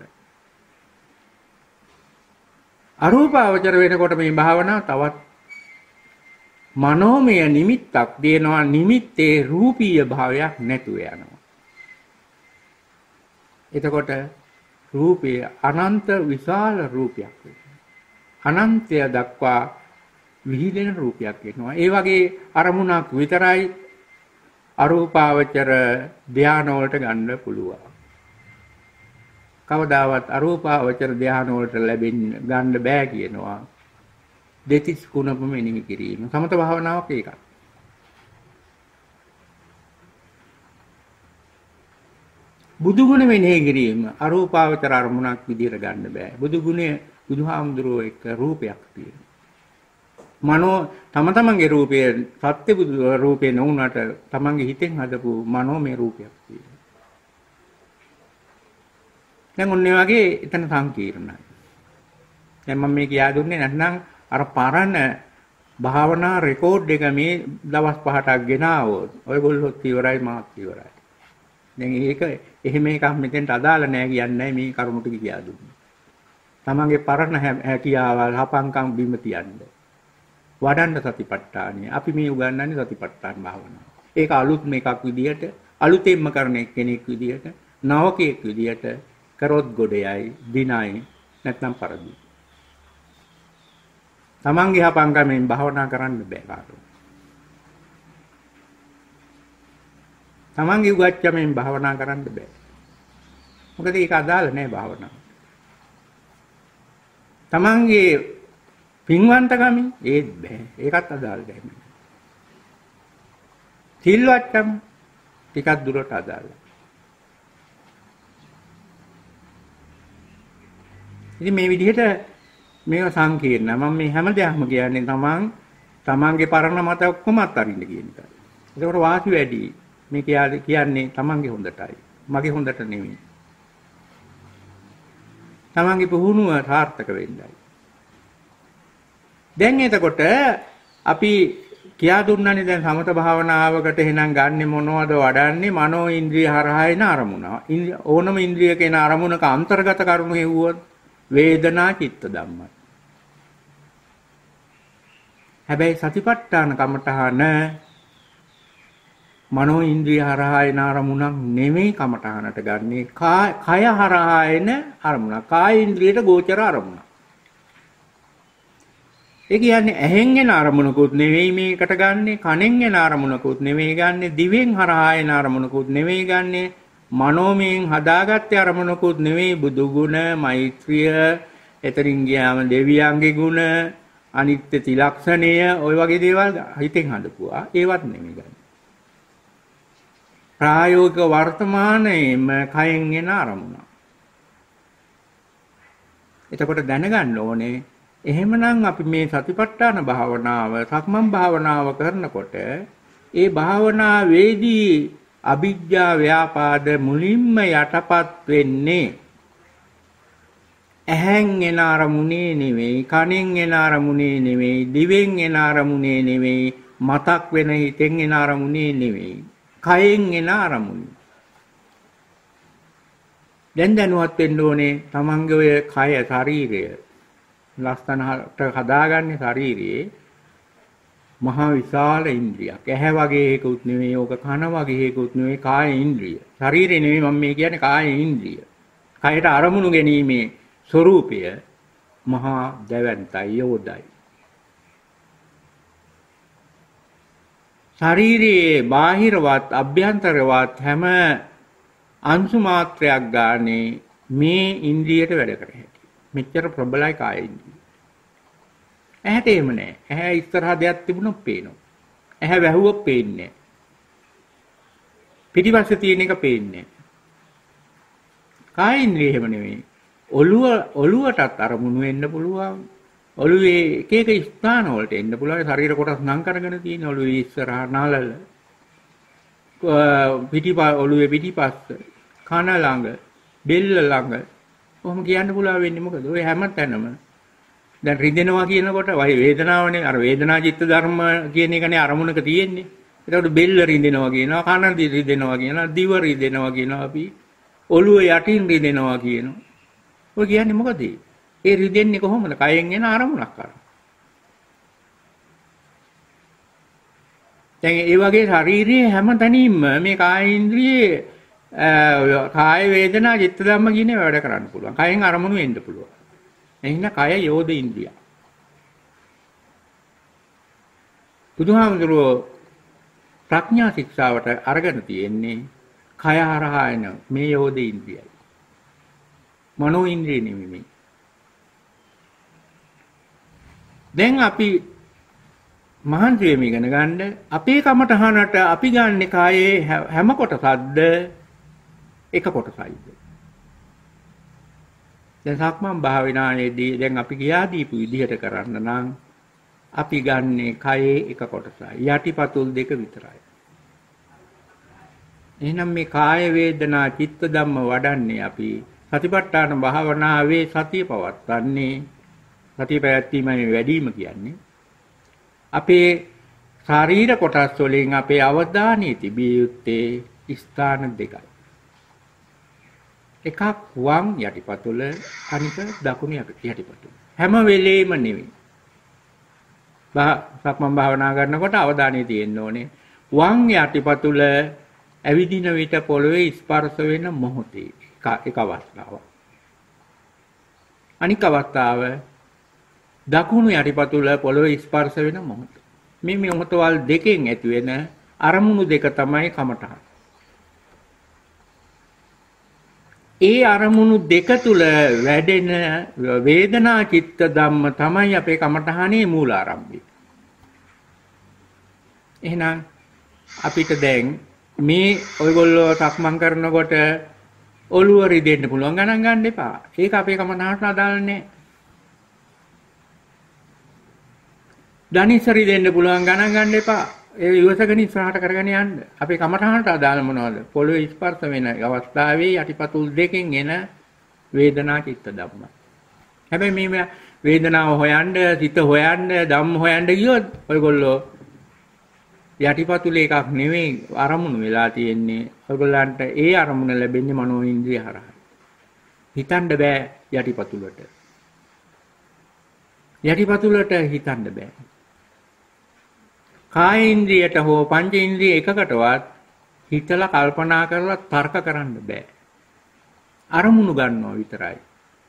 අරූපාවචර වෙනකොට මේ භාවනාව තවත් මනෝමය නිමිත්තක් දෙනවා. නිමිත්තේ රූපීය භාවයක් නැතුව යනවා. එතකොට රූපය අනන්ත විශාල රූපයක් වෙනවා. අනන්තය දක්වා විහිදෙන රූපයක් වෙනවා. ඒ වගේ අරමුණක් විතරයි අරූපාවචර ධාන වලට ගන්න පුළුවන්. කවදාවත් අරූපාවචර ධ්‍යාන වලට ලැබෙන්න ගන්න බෑ කියනවා. දෙතිස් කුණපම මෙනෙහි කිරීම. සමත භාවනාවක් ඒකයි. බුදු ගුණ මෙනෙහි කිරීම අරූපාවචර අරමුණක් විදිහට ගන්න බෑ. බුදු ගුණය බුදුහාමුදුරුවෝ එක්ක රූපයක් තියෙනවා. මනෝ තම තමන්ගේ රූපය සත්‍ය බුදු රූපේ නොවුනට තමන්ගේ හිතෙන් හදපු මනෝමය රූපයක් තියෙනවා. දැන් ඔන්නේ වගේ එතන සංකීර්ණයි. දැන් මම මේ කියා දුන්නේ නැත්නම් අර පරණ භාවනා රෙකෝඩ් එක මේ දවස් පහටක් ගෙනාවොත් ඔයගොල්ලොත් ඉවරයි මාත් ඉවරයි. දැන් ඒක එහෙම එකක් මෙතෙන්ට අදාළ නැහැ කියන්නේ මේ කරුණු ටික කියා දුන්නේ. තමන්ගේ පරණ හැකියාවල් හපංකම් බිම තියන්න. වඩන්න සතිපට්ඨානිය. අපි මේ උගන්වන්නේ සතිපට්ඨාන භාවනාව. ඒක අලුත් මේකක් විදියට අලුතෙන්ම කරන කෙනෙක් විදියට නවකයෙක් විදියට කරොත් ගොඩයයි දිනයි නැත්නම් පරදි. තමන්ගේ හපංකමෙන් භාවනා කරන්න බෑ කාටවත්. තමන්ගේ උගච්චමෙන් භාවනා කරන්න බෑ. මොකද ඒක අදාළ නැහැ භාවනාව. තමන්ගේ පින්වන්තකමින් ඒත් බෑ. ඒකත් අදාළ නැහැ. සිල්වත්කම ටිකක් දුරට අදාළයි. ඉතින් මේ විදිහට මේක සංකීර්ණ. මම මේ හැම දෙයක්ම කියන්නේ තමන් තමන්ගේ පරණ මත ඔක්කොම අත්හරින්න කියන එකයි. ඒකට වාසි වැඩි. මේ කියන්නේ තමන්ගේ හොඳටයි. මගේ හොඳට නෙවෙයි. තමන්ගේ පුහුණුව සාර්ථක වෙන්නයි. දැන් එතකොට අපි කියා දුන්නානේ දැන් සමත භාවනාවකට එහෙනම් ගන්නෙ මොනවද වඩන්නේ මනෝ ඉන්ද්‍රිය හරහා එන අරමුණ. ඕනම ඉන්ද්‍රියක එන අරමුණක අන්තර්ගත කරුණු හෙව්වොත් වේදනා චිත්ත ධම්මයි. හැබැයි සතිපට්ඨාන කමඨහන මනෝ ඉන්ද්‍රිය හරහා එන අරමුණක් නෙමෙයි කමඨහනට ගන්නේ. කය හරහා එන අරමුණක්. කාය ඉන්ද්‍රියට ගෝචර අරමුණක්. ඒ කියන්නේ ඇහෙන් එන අරමුණකුත් නෙවෙයි මේකට ගන්නෙ, කනෙන් එන අරමුණකුත් නෙවෙයි ගන්නෙ, දිවෙන් හරහා එන අරමුණකුත් නෙවෙයි ගන්නෙ, මනෝමයෙන් හදාගත්තේ අරමුණකුත් නෙවෙයි. බුදු ගුණ, මෛත්‍රිය, එතරින් ගියාම දෙවියන්ගේ ගුණ, අනිත්‍ය ත්‍රිලක්ෂණය, ওই වගේ දේවල් හිතෙන් හදපුවා. ඒවත් නෙවෙයි ගන්නෙ. ප්‍රායෝගික වර්තමානයේම කයෙන් එන අරමුණ. එතකොට දැනගන්න ඕනේ එහෙමනම් අපි මේ සතිපට්ඨාන භාවනාව, සක්මන් භාවනාව කරනකොට ඒ භාවනාවේදී අවිජ්ජා ව්‍යාපාද මුලින්ම යටපත් වෙන්නේ ඇහෙන් එන අරමුණේ නෙවෙයි, කනෙන් එන අරමුණේ නෙවෙයි, දිවෙන් එන අරමුණේ නෙවෙයි, මතක් වෙන හිතෙන් එන අරමුණේ නෙවෙයි, කයෙන් එන අරමුණේ. දැන් දැනුවත් වෙන්න ඕනේ තමන්ගේ ඔය කය, ශරීරය ලස්සනට හදාගන්නේ ශරීරයේ මහා විශාල ඉන්ද්‍රියක්. ඇහැ වගේ එකකුත් නෙවෙයි, ඕක කන වගේ එකකුත් නෙවෙයි, කාය ඉන්ද්‍රිය. ශරීරේ නෙවෙයි මම මේ කියන්නේ කාය ඉන්ද්‍රිය. කයට අරමුණු ගැනීමේ ස්වરૂපය මහා දැවැන්තයි, යෝධයි. ශරීරයේ බාහිරවත් අභ්‍යන්තරවත් හැම අංශු මාත්‍රයක් ගානේ මේ ඉන්ද්‍රියට වැඩ කර හැකියි. මෙච්චර ප්‍රබලයි කාය ඉන්ද්‍රිය. ඇහැට එහෙම නෑ. ඇහැ ඉස්සරහා දෙයක් තිබුණොත් පේනවා. ඇහැ වැහුවොත් පේන්නේ නෑ. පිටිපස්සේ තියෙන එක පේන්නේ නෑ. කාය ඉන්ද්‍රිය එහෙම නෙවෙයි. ඔළුව ඔළුවටත් අරමුණු වෙන්න පුළුවන්. ඔළුවේ එක එක ස්ථාන වලට එන්න පුළුවන්. ශරීර කොටස් නම් කරගෙන තියෙන ඔළුවේ ඉස්සරහා නළල. පිටිපා ඔළුවේ පිටිපස්ස, කන ළඟ, බෙල්ල ළඟ. කොහොම කියන්න පුළුවන් වෙන්නේ මොකද? ඔය හැම තැනම දැන් රිදෙනවා කියනකොට වයි වේදනාවනේ. අර වේදනා චිත්ත ධර්ම කියන එකනේ අරමුණක තියෙන්නේ. ඒකට බෙල්ල රිදෙනවා කියනවා, කන රිදෙනවා කියනවා, දිව රිදෙනවා කියනවා, අපි ඔළුව යටින් රිදෙනවා කියනවා. ඔය කියන්නේ මොකද? ඒ රිදෙන්නේ කොහොමද? කයෙන් එන අරමුණක් කරා. දැන් ඒ වගේ ශාරීරියේ හැම තැනින්ම මේ කාය ඉන්ද්‍රියේ කාය වේදනා චිත්ත ධම්ම කියන ඒවා වැඩ කරන්න පුළුවන්. කයෙන් අරමුණු එන්න පුළුවන්. එහෙනම් කය යෝධ ඉන්ද්‍රිය. බුදුහාමුදුරුවෝ ප්‍රඥා ශික්ෂාවට අරගෙන තියෙන්නේ කය හරහා එන මේ යෝධ ඉන්ද්‍රියයි. මනෝ ඉන්ද්‍රිය නෙමෙයි. දැන් අපි මහන්සි වෙමි ඉගෙන ගන්න අපේ කමටහනට අපි ගන්න කායේ හැම කොටසක්ද එක කොටසයිද. දැන් සක්මන් භාවනාවේදී දැන් අපි ගියා දීපු විදිහට කරන්න නම් අපි ගන්නේ කයේ එක කොටසයි. යටිපතුල් දෙක විතරයි. එහෙනම් මේ කාය වේදනා චිත්ත ධම්ම වඩන්නේ අපි සතිපට්ඨාන භාවනාවේ සතිය පවත්වන්නේ සතිය පැවැත්වීමේ වැඩිම කියන්නේ අපේ ශරීර කොටස් වලින් අපේ අවධානය තිබිය යුත්තේ ස්ථාන දෙකයි. එකක් වම් යටිපතුල අනික දකුණු යටිපතුල. හැම වෙලේම නෙවෙයි. සක්මන් භාවනා කරනකොට අවධානය තියෙන්න ඕනේ වම් යටිපතුල ඇවිදින විට පොළවේ ස්පර්ශ වෙන මොහොතේ එක අවස්ථාවක්. අනික අවස්ථාව දකුණු යටිපතුල පොළවේ ස්පර්ශ වෙන මොහොත. මේ මොහොතවල් දෙකෙන් ඇති වෙන අරමුණු දෙක තමයි කමඨහන. ඒ අරමුණු දෙක තුල වැඩෙන වේදනා චිත්ත ධම්ම තමයි අපේ කමඨහනේ මූලාරම්භය. එහෙනම් අපිට දැන් මේ ඔයගොල්ලෝ සක්මන් කරනකොට ඔළුව රිදෙන්න පුළුවන් ගණන් ගන්න එපා. ඒක අපේ කමඨහනට අදාළ නැහැ. ධනිසරි දෙන්න පුළුවන් ගණන් ගන්න එපා. ඒ ඉවසගෙන ඉස්සරහට කරගෙන යන්න. අපේ කමඨහනට අදාළ මොනවද? පොළොවේ ස්පර්ශ වෙන අවස්ථාවේ යටිපතුල් දෙකෙන් එන වේදනා චිත්ත ධම්ම. හැබැයි මේ වේදනාව හොයන්න, සිත හොයන්න, ධම්ම හොයන්න ගියොත් ඔයගොල්ලෝ යටිපතුලේ එකක් නෙවෙයි අරමුණු වෙලා තියෙන්නේ. ඔයගොල්ලන්ට ඒ අරමුණ ලැබෙන්නේ මනෝ ඉන්ද්‍රිය හරහා. හිතන්න බෑ යටිපතුලට. යටිපතුලට හිතන්න බෑ. කාය ඉන්ද්‍රියට හෝ පංච ඉන්ද්‍රිය එකකටවත් හිතලා කල්පනා කරලා තර්ක කරන්න බෑ. අරමුණු ගන්නවා විතරයි.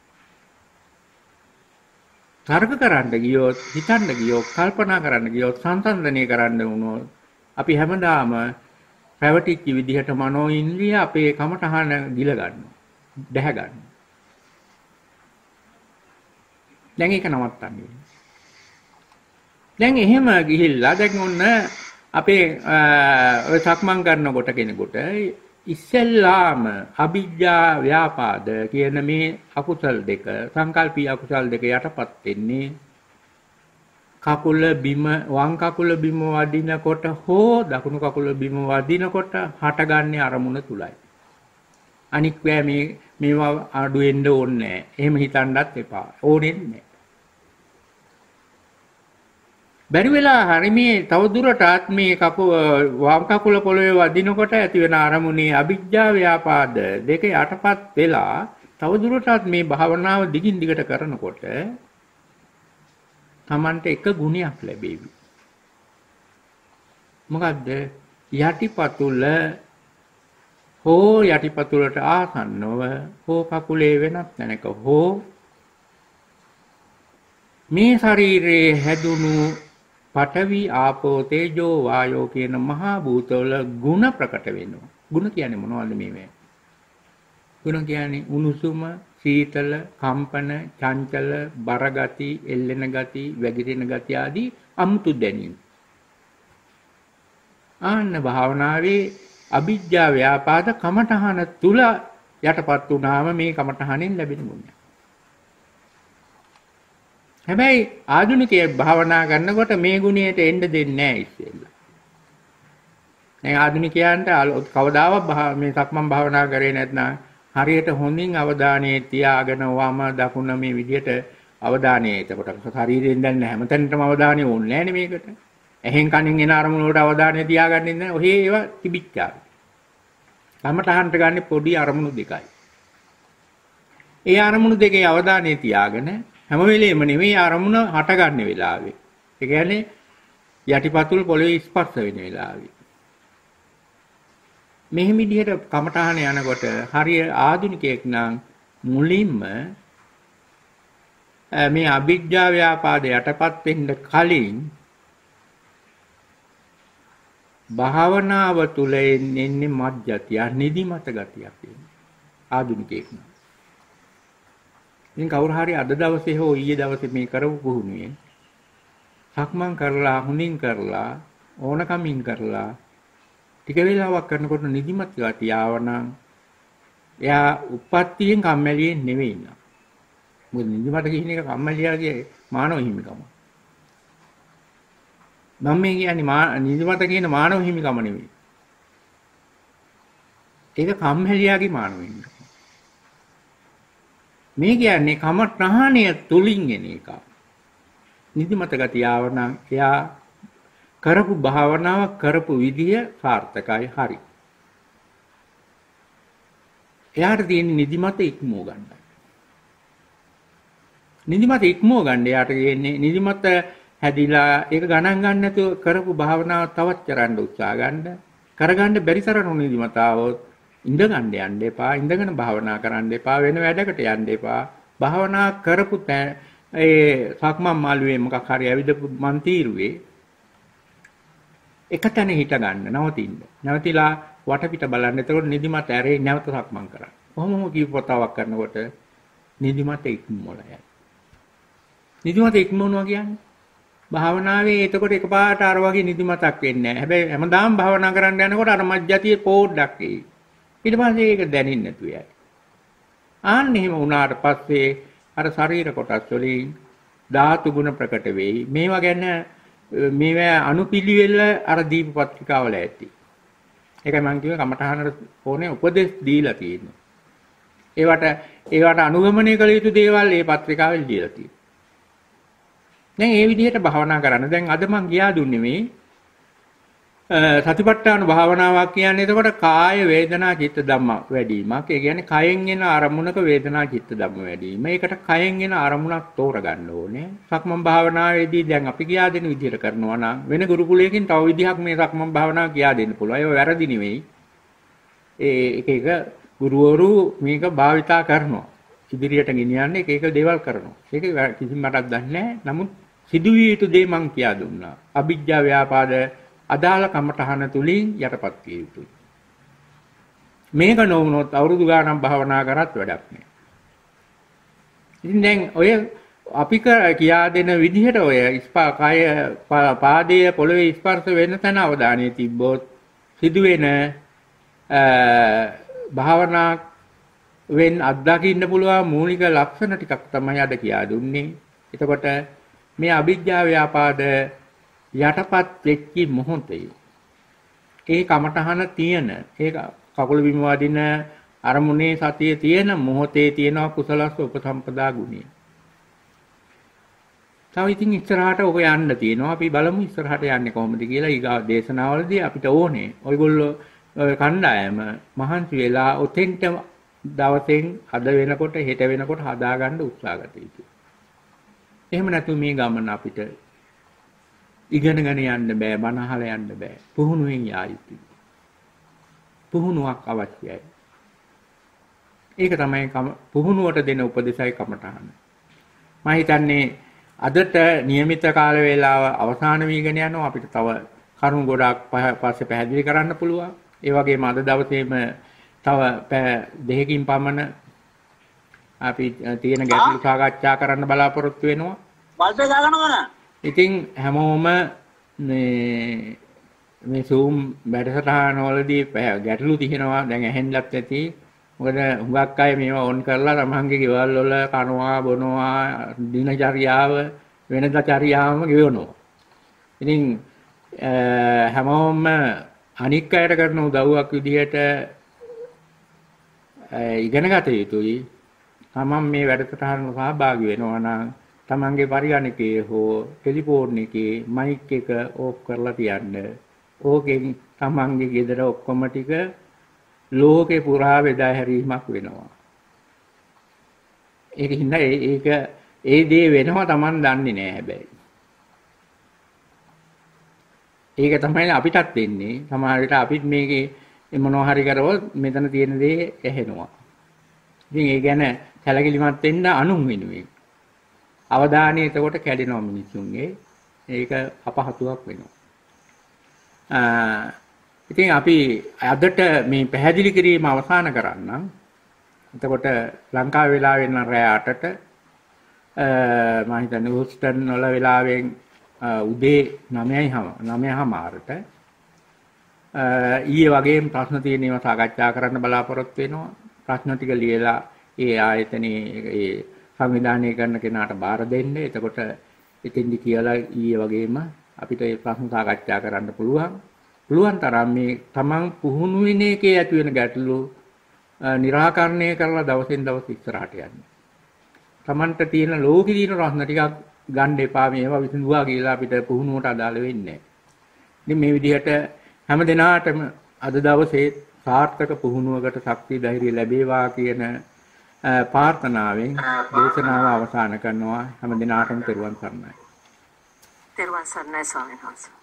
තර්ක කරන්න ගියොත්, හිතන්න ගියොත්, කල්පනා කරන්න ගියොත්, සංසන්දනය කරන්න වුණොත් අපි හැමදාම පැවටිච්ච විදිහට මනෝ ඉන්ද්‍රිය අපේ කමටහන ගිල ගන්නවා. දැහැ ගන්නවා. දැන් ඒක නවත්තන්න. දැන් එහෙම ගිහිල්ලා දැන් ඔන්න අපේ ඔය සක්මන් කරනකොට කෙනෙකුට ඉස්සෙල්ලාම අවිජ්ජා ව්‍යාපාද කියන මේ අකුසල් දෙක සංකල්පී අකුසල් දෙක යටපත් වෙන්නේ කකුල බිම වම් කකුල බිම වදිනකොට හෝ දකුණු කකුල බිම වදිනකොට හටගන්නේ අරමුණ තුලයි. අනික් වේ මේ මේවා අඩු වෙන්න ඕනේ නැහැ. එහෙම හිතන්නත් එපා. ඕනෙත් නැහැ. බැරි වෙලා හරි මේ තව දුරටත් මේ කකුල වම් කකුල පොළවේ වදිනකොට ඇති වෙන අරමුණේ අවිජ්ජා ව්‍යාපාද දෙක යටපත් වෙලා තව දුරටත් මේ භාවනාව දිගින් දිගට කරනකොට Tamante එක ගුණයක් ලැබෙවි. මොකද්ද? යටිපතුල හෝ යටිපතුලට ආසන්නව හෝ කකුලේ වෙනත් තැනක හෝ මේ ශරීරයේ හැදුණු පඨවි ආපෝ තේජෝ වායෝ කියන මහා භූතවල ගුණ ප්‍රකට වෙනවා. ගුණ කියන්නේ මොනවද මේවේ? ගුණ කියන්නේ උණුසුම, සීතල, කම්පන, චංචල, බර ගති, එල්ලෙන ගති, වැగిරෙන ගති ආදී අමුතු දැනීම්. ආන්න භාවනාවේ අවිජ්ජා ව්‍යාපාද කමඨහන තුල යටපත් වුණාම මේ කමඨහනෙන් ලැබෙන ගුණය. හැබැයි ආධුනිකයෙක් භාවනා කරනකොට මේ ගුණයට එන්න දෙන්නේ නැහැ ඉස්සෙල්ලා. දැන් ආධුනිකයන්ට කවදාවත් මේ සක්මන් භාවනා කරේ නැත්නම් හරියට හොඳින් අවධානය තියාගෙන වම දකුණ මේ විදිහට අවධානය එතකොට ශරීරයෙන් දැන් හැමතැනටම අවධානය ඕනේ නැහැ නේ මේකට. එහෙන් කනින් එන අරමුණ වලට අවධානය තියාගන්නේ නැහැ. ඔහේ ඒවා තිබිච්චා. කමඨහන්ට ගන්න පොඩි අරමුණු දෙකයි. ඒ අරමුණු දෙකේ අවධානය තියාගෙන හැම වෙලෙම නෙමෙයි අරමුණ හට ගන්න වෙලාවේ. ඒ කියන්නේ යටිපතුල් පොළවේ ස්පර්ශ වෙන වෙලාවේ. මෙහෙම විදිහට කමඨහන යනකොට හරිය ආධුනිකයෙක් නම් මුලින්ම මේ අවිජ්ජා ව්‍යාපාද යටපත් වෙන්න කලින් භාවනාව තුල එන්නේ මධ්‍යතිය නිදිමත ගතියක් එන්නේ ආධුනිකයෙක් නම්. ඉතින් කවුරු හරි අද දවසේ හෝ ඊයේ දවසේ මේ කරපු පුහුණුවෙන් සක්මන් කරලා හුනින් කරලා ඕනකමින් කරලා ටික වෙලාවක් කරනකොට නිදිමත ගතිය ආවනම් එයා උප්පත්තියෙන් කම්මැලියෙන් නෙවෙයි නේද? මොකද නිදිමත කියන එක කම්මැලියාගේ මානව හිමිකම. මම මේ කියන්නේ නිදිමත කියන මානව හිමිකම නෙවෙයි. ඒක කම්මැලියාගේ මානව හිමිකම. මේ කියන්නේ කමඨහණය තුලින් එන එක. නිදිමත ගතිය ආවනම් එයා කරපු භාවනාව කරපු විදිය සාර්ථකයි හරි. එයාට තියෙන නිදිමත ඉක්මව ගන්නයි. නිදිමත ඉක්මව ගන්න එයාට කියන්නේ නිදිමත හැදිලා ඒක ගණන් ගන්න නැතුව කරපු භාවනාව තවත් කරන්න උත්සාහ ගන්න. කරගන්න බැරි තරම් නිදිමත આવොත් ඉඳ ගන්න යන්න එපා. ඉඳගෙන භාවනා කරන්න එපා. වෙන වැඩකට යන්න එපා. භාවනා කරපු ඒ සක්මන් මාළුවේ මොකක් හරි ඇවිදපු මන් තීරුවේ එක තැන හිට ගන්න නවතින්න. නැවතිලා වටපිට බලන්න. එතකොට නිදිමත ඇරේ නැවත සක්මන් කරන්න. කොහොමම කීපවතාවක් කරනකොට නිදිමත ඉක්මවලා යයි. නිදිමත ඉක්මවනවා කියන්නේ භාවනාවේ එතකොට එකපාරට අර වගේ නිදිමතක් වෙන්නේ නැහැ. හැබැයි හැමදාම භාවනා කරන්න යනකොට අර මජ්ජතියේ පොඩ්ඩක් එයි. ඊට පස්සේ ඒක දැනෙන්නේ නැතු යයි. ආන්න එහෙම වුණාට පස්සේ අර ශරීර කොටස් වලින් ධාතු ගුණ ප්‍රකට වෙයි. මේවා ගැන මේවා අනුපිළිවෙල අර දීප පත්‍රිකාවල ඇති. ඒකයි මම කිව්වේ කමඨහනට ඕනේ උපදෙස් දීලා තියෙනවා. ඒවට ඒවට අනුගමනය කළ යුතු දේවල් මේ පත්‍රිකාවෙන් දීලා තියෙනවා. දැන් මේ විදිහට භාවනා කරන්න. දැන් අද මම ගියා දුන්නේ මේ සතිපට්ඨාන භාවනාවක් කියන්නේ එතකොට කාය වේදනා චිත්ත ධම්ම වැඩිවීමක්. ඒ කියන්නේ කයෙන් එන අරමුණක වේදනා චිත්ත ධම්ම වැඩිවීම. ඒකට කයෙන් එන අරමුණක් තෝරගන්න ඕනේ. සක්මන් භාවනාවේදී දැන් අපි කියා දෙන විදිහට කරනවා නම් වෙන ගුරුකුලයකින් තව විදිහක් මේ සක්මන් භාවනාව කියා දෙන්න පුළුවන්. ඒක වැරදි නෙවෙයි. ඒ එක එක ගුරුවරු මේක භාවිතා කරනවා. ඉදිරියට ගෙනියන්නේ එක එක දේවල් කරනවා. ඒක කිසිම මටත් දන්නේ නැහැ. නමුත් සිදුවිය යුතු දේ මම කියා දුන්නා. අවිජ්ජා ව්‍යාපාද අදාළ කමඨහන තුලින් යටපත් විය යුතුයි. මේක නොවුනොත් අවුරුදු ගාණක් භාවනා කරත් වැඩක් නෑ. ඉතින් දැන් ඔය අපි කියා දෙන විදිහට ඔය ස්පාකය පාදයේ පොළවේ ස්පර්ශ වෙන තැන අවධානය තිබ්බොත් සිදුවෙන භාවනා වෙන් අත්දකින්න පුළුවන් මූලික ලක්ෂණ ටිකක් තමයි අද කියා දුන්නේ. එතකොට මේ අවිජ්ජා ව්‍යාපාද යටපත් වෙච්ච මොහොතේ ඒ කමඨහන තියෙන ඒ කකුල බිම වදින අරමුණේ සතිය තියෙන මොහොතේ තියෙන කුසලස්ස උපසම්පදා ගුණය. තව ඉතින් ඉස්සරහට ඔක යන්න තියෙනවා. අපි බලමු ඉස්සරහට යන්නේ කොහොමද කියලා. ඊගා දේශනාවලදී අපිට ඕනේ ඔයගොල්ලෝ කණ්ඩායම මහන්සි වෙලා ඔතෙන්ට දවසෙන් අද වෙනකොට හෙට වෙනකොට හදාගන්න උත්සාහ ගත යුතුයි. එහෙම නැතු මේ ගමන අපිට ඉගෙනගෙන යන්න බෑ, බණ අහලා යන්න බෑ. පුහුණුවෙන් යා යුතුයි. පුහුණුවක් අවශ්‍යයි. ඒක තමයි පුහුණුවට දෙන උපදේශයි කමඨහන. මම හිතන්නේ අදට નિયમિત කාල වේලාව අවසන් වීගෙන යනවා. අපිට තව කරුණු ගොඩාක් පස්සේ පැහැදිලි කරන්න පුළුවන්. ඒ වගේම අද දවසේම තව දෙකකින් පමණ අපි තියෙන ගැටළු සාකච්ඡා කරන්න බලාපොරොත්තු වෙනවා. වල්පේ ගානවද? ඉතින් හැමෝම මේ මේ Zoom වැඩසටහන වලදී ගැටලු තියෙනවා. දැන් ඇහෙන්නත් ඇති. මොකද හුඟක් අය මේවා ඔන් කරලා තමන්ගේ ගෙවල් වල කනවා බොනවා දිනචරියාව වෙනදචරියාවම ගෙවනවා. ඉතින් හැමෝම අනික් අයට කරන උදව්වක් විදිහට ඉගෙන ගත යුතුයි. තමන් මේ වැඩසටහන සහභාගී වෙනවා නම් තමන්ගේ පරිගණකයේ හෝ ටෙලිෆෝන් එකේ මයික් එක ඕෆ් කරලා තියන්න. ඕකෙන් තමන්ගේ ගෙදර ඔක්කොම ටික ලෝකේ පුරා බෙදා හැරීමක් වෙනවා. ඒක හින්දා ඒක ඒ දේ වෙනවා තමන් දන්නේ නැහැ හැබැයි. ඒක තමයි අපිටත් වෙන්නේ. සමහර විට අපිත් මේකේ මොනවා හරි කරවොත් මෙතන තියෙන දේ ඇහෙනවා. ඉතින් ඒ ගැන සැලකිලිමත් වෙන්න අනුන් වෙනුවෙන්. අවධානය එතකොට කැඩෙනවා මිනිස්සුන්ගේ. ඒක අපහසුයක් වෙනවා. ඉතින් අපි අදට මේ පැහැදිලි කිරීම අවසන් කරන්නම්. එතකොට ලංකාවේ වෙලාවෙන් රෑ අටට මම හිතන්නේ හොස්ටන් වල වෙලාවෙන් උදේ නවයයි ඊයේ වගේම ප්‍රශ්න තියෙන ඒවා සාකච්ඡා කරන්න බලාපොරොත්තු වෙනවා. ප්‍රශ්න ටික ලියලා ඒ ආයතනයේ ඒ සංවිධානය කරන කෙනාට බාර දෙන්න. එතකොට ඉතින්දි කියලා ඊයේ වගේම අපිට ඒ ප්‍රශ්න සාකච්ඡා කරන්න පුළුවන්. පුළුවන් තරම් මේ තමන් පුහුණු වෙන එකේ ඇති වෙන ගැටලු निराකරණය කරලා දවසින් දවස ඉස්සරහට යන්න. තමන්ට තියෙන ලෝකේ තියෙන ප්‍රශ්න ටිකක් ගන්න එපා මේවා විසඳුවා කියලා අපිට පුහුණුවට අදාළ වෙන්නේ නැහැ. ඉතින් මේ විදිහට හැම දිනාටම අද දවසේ සාර්ථක පුහුණුවකට ශක්තිය ධෛර්යය ලැබේවා කියන ප්‍රාර්ථනාවෙන් දේශනාව අවසන් කරනවා. හැම දිනාටම තෙරුවන් සරණයි. තෙරුවන් සරණයි ස්වාමීන් වහන්සේ.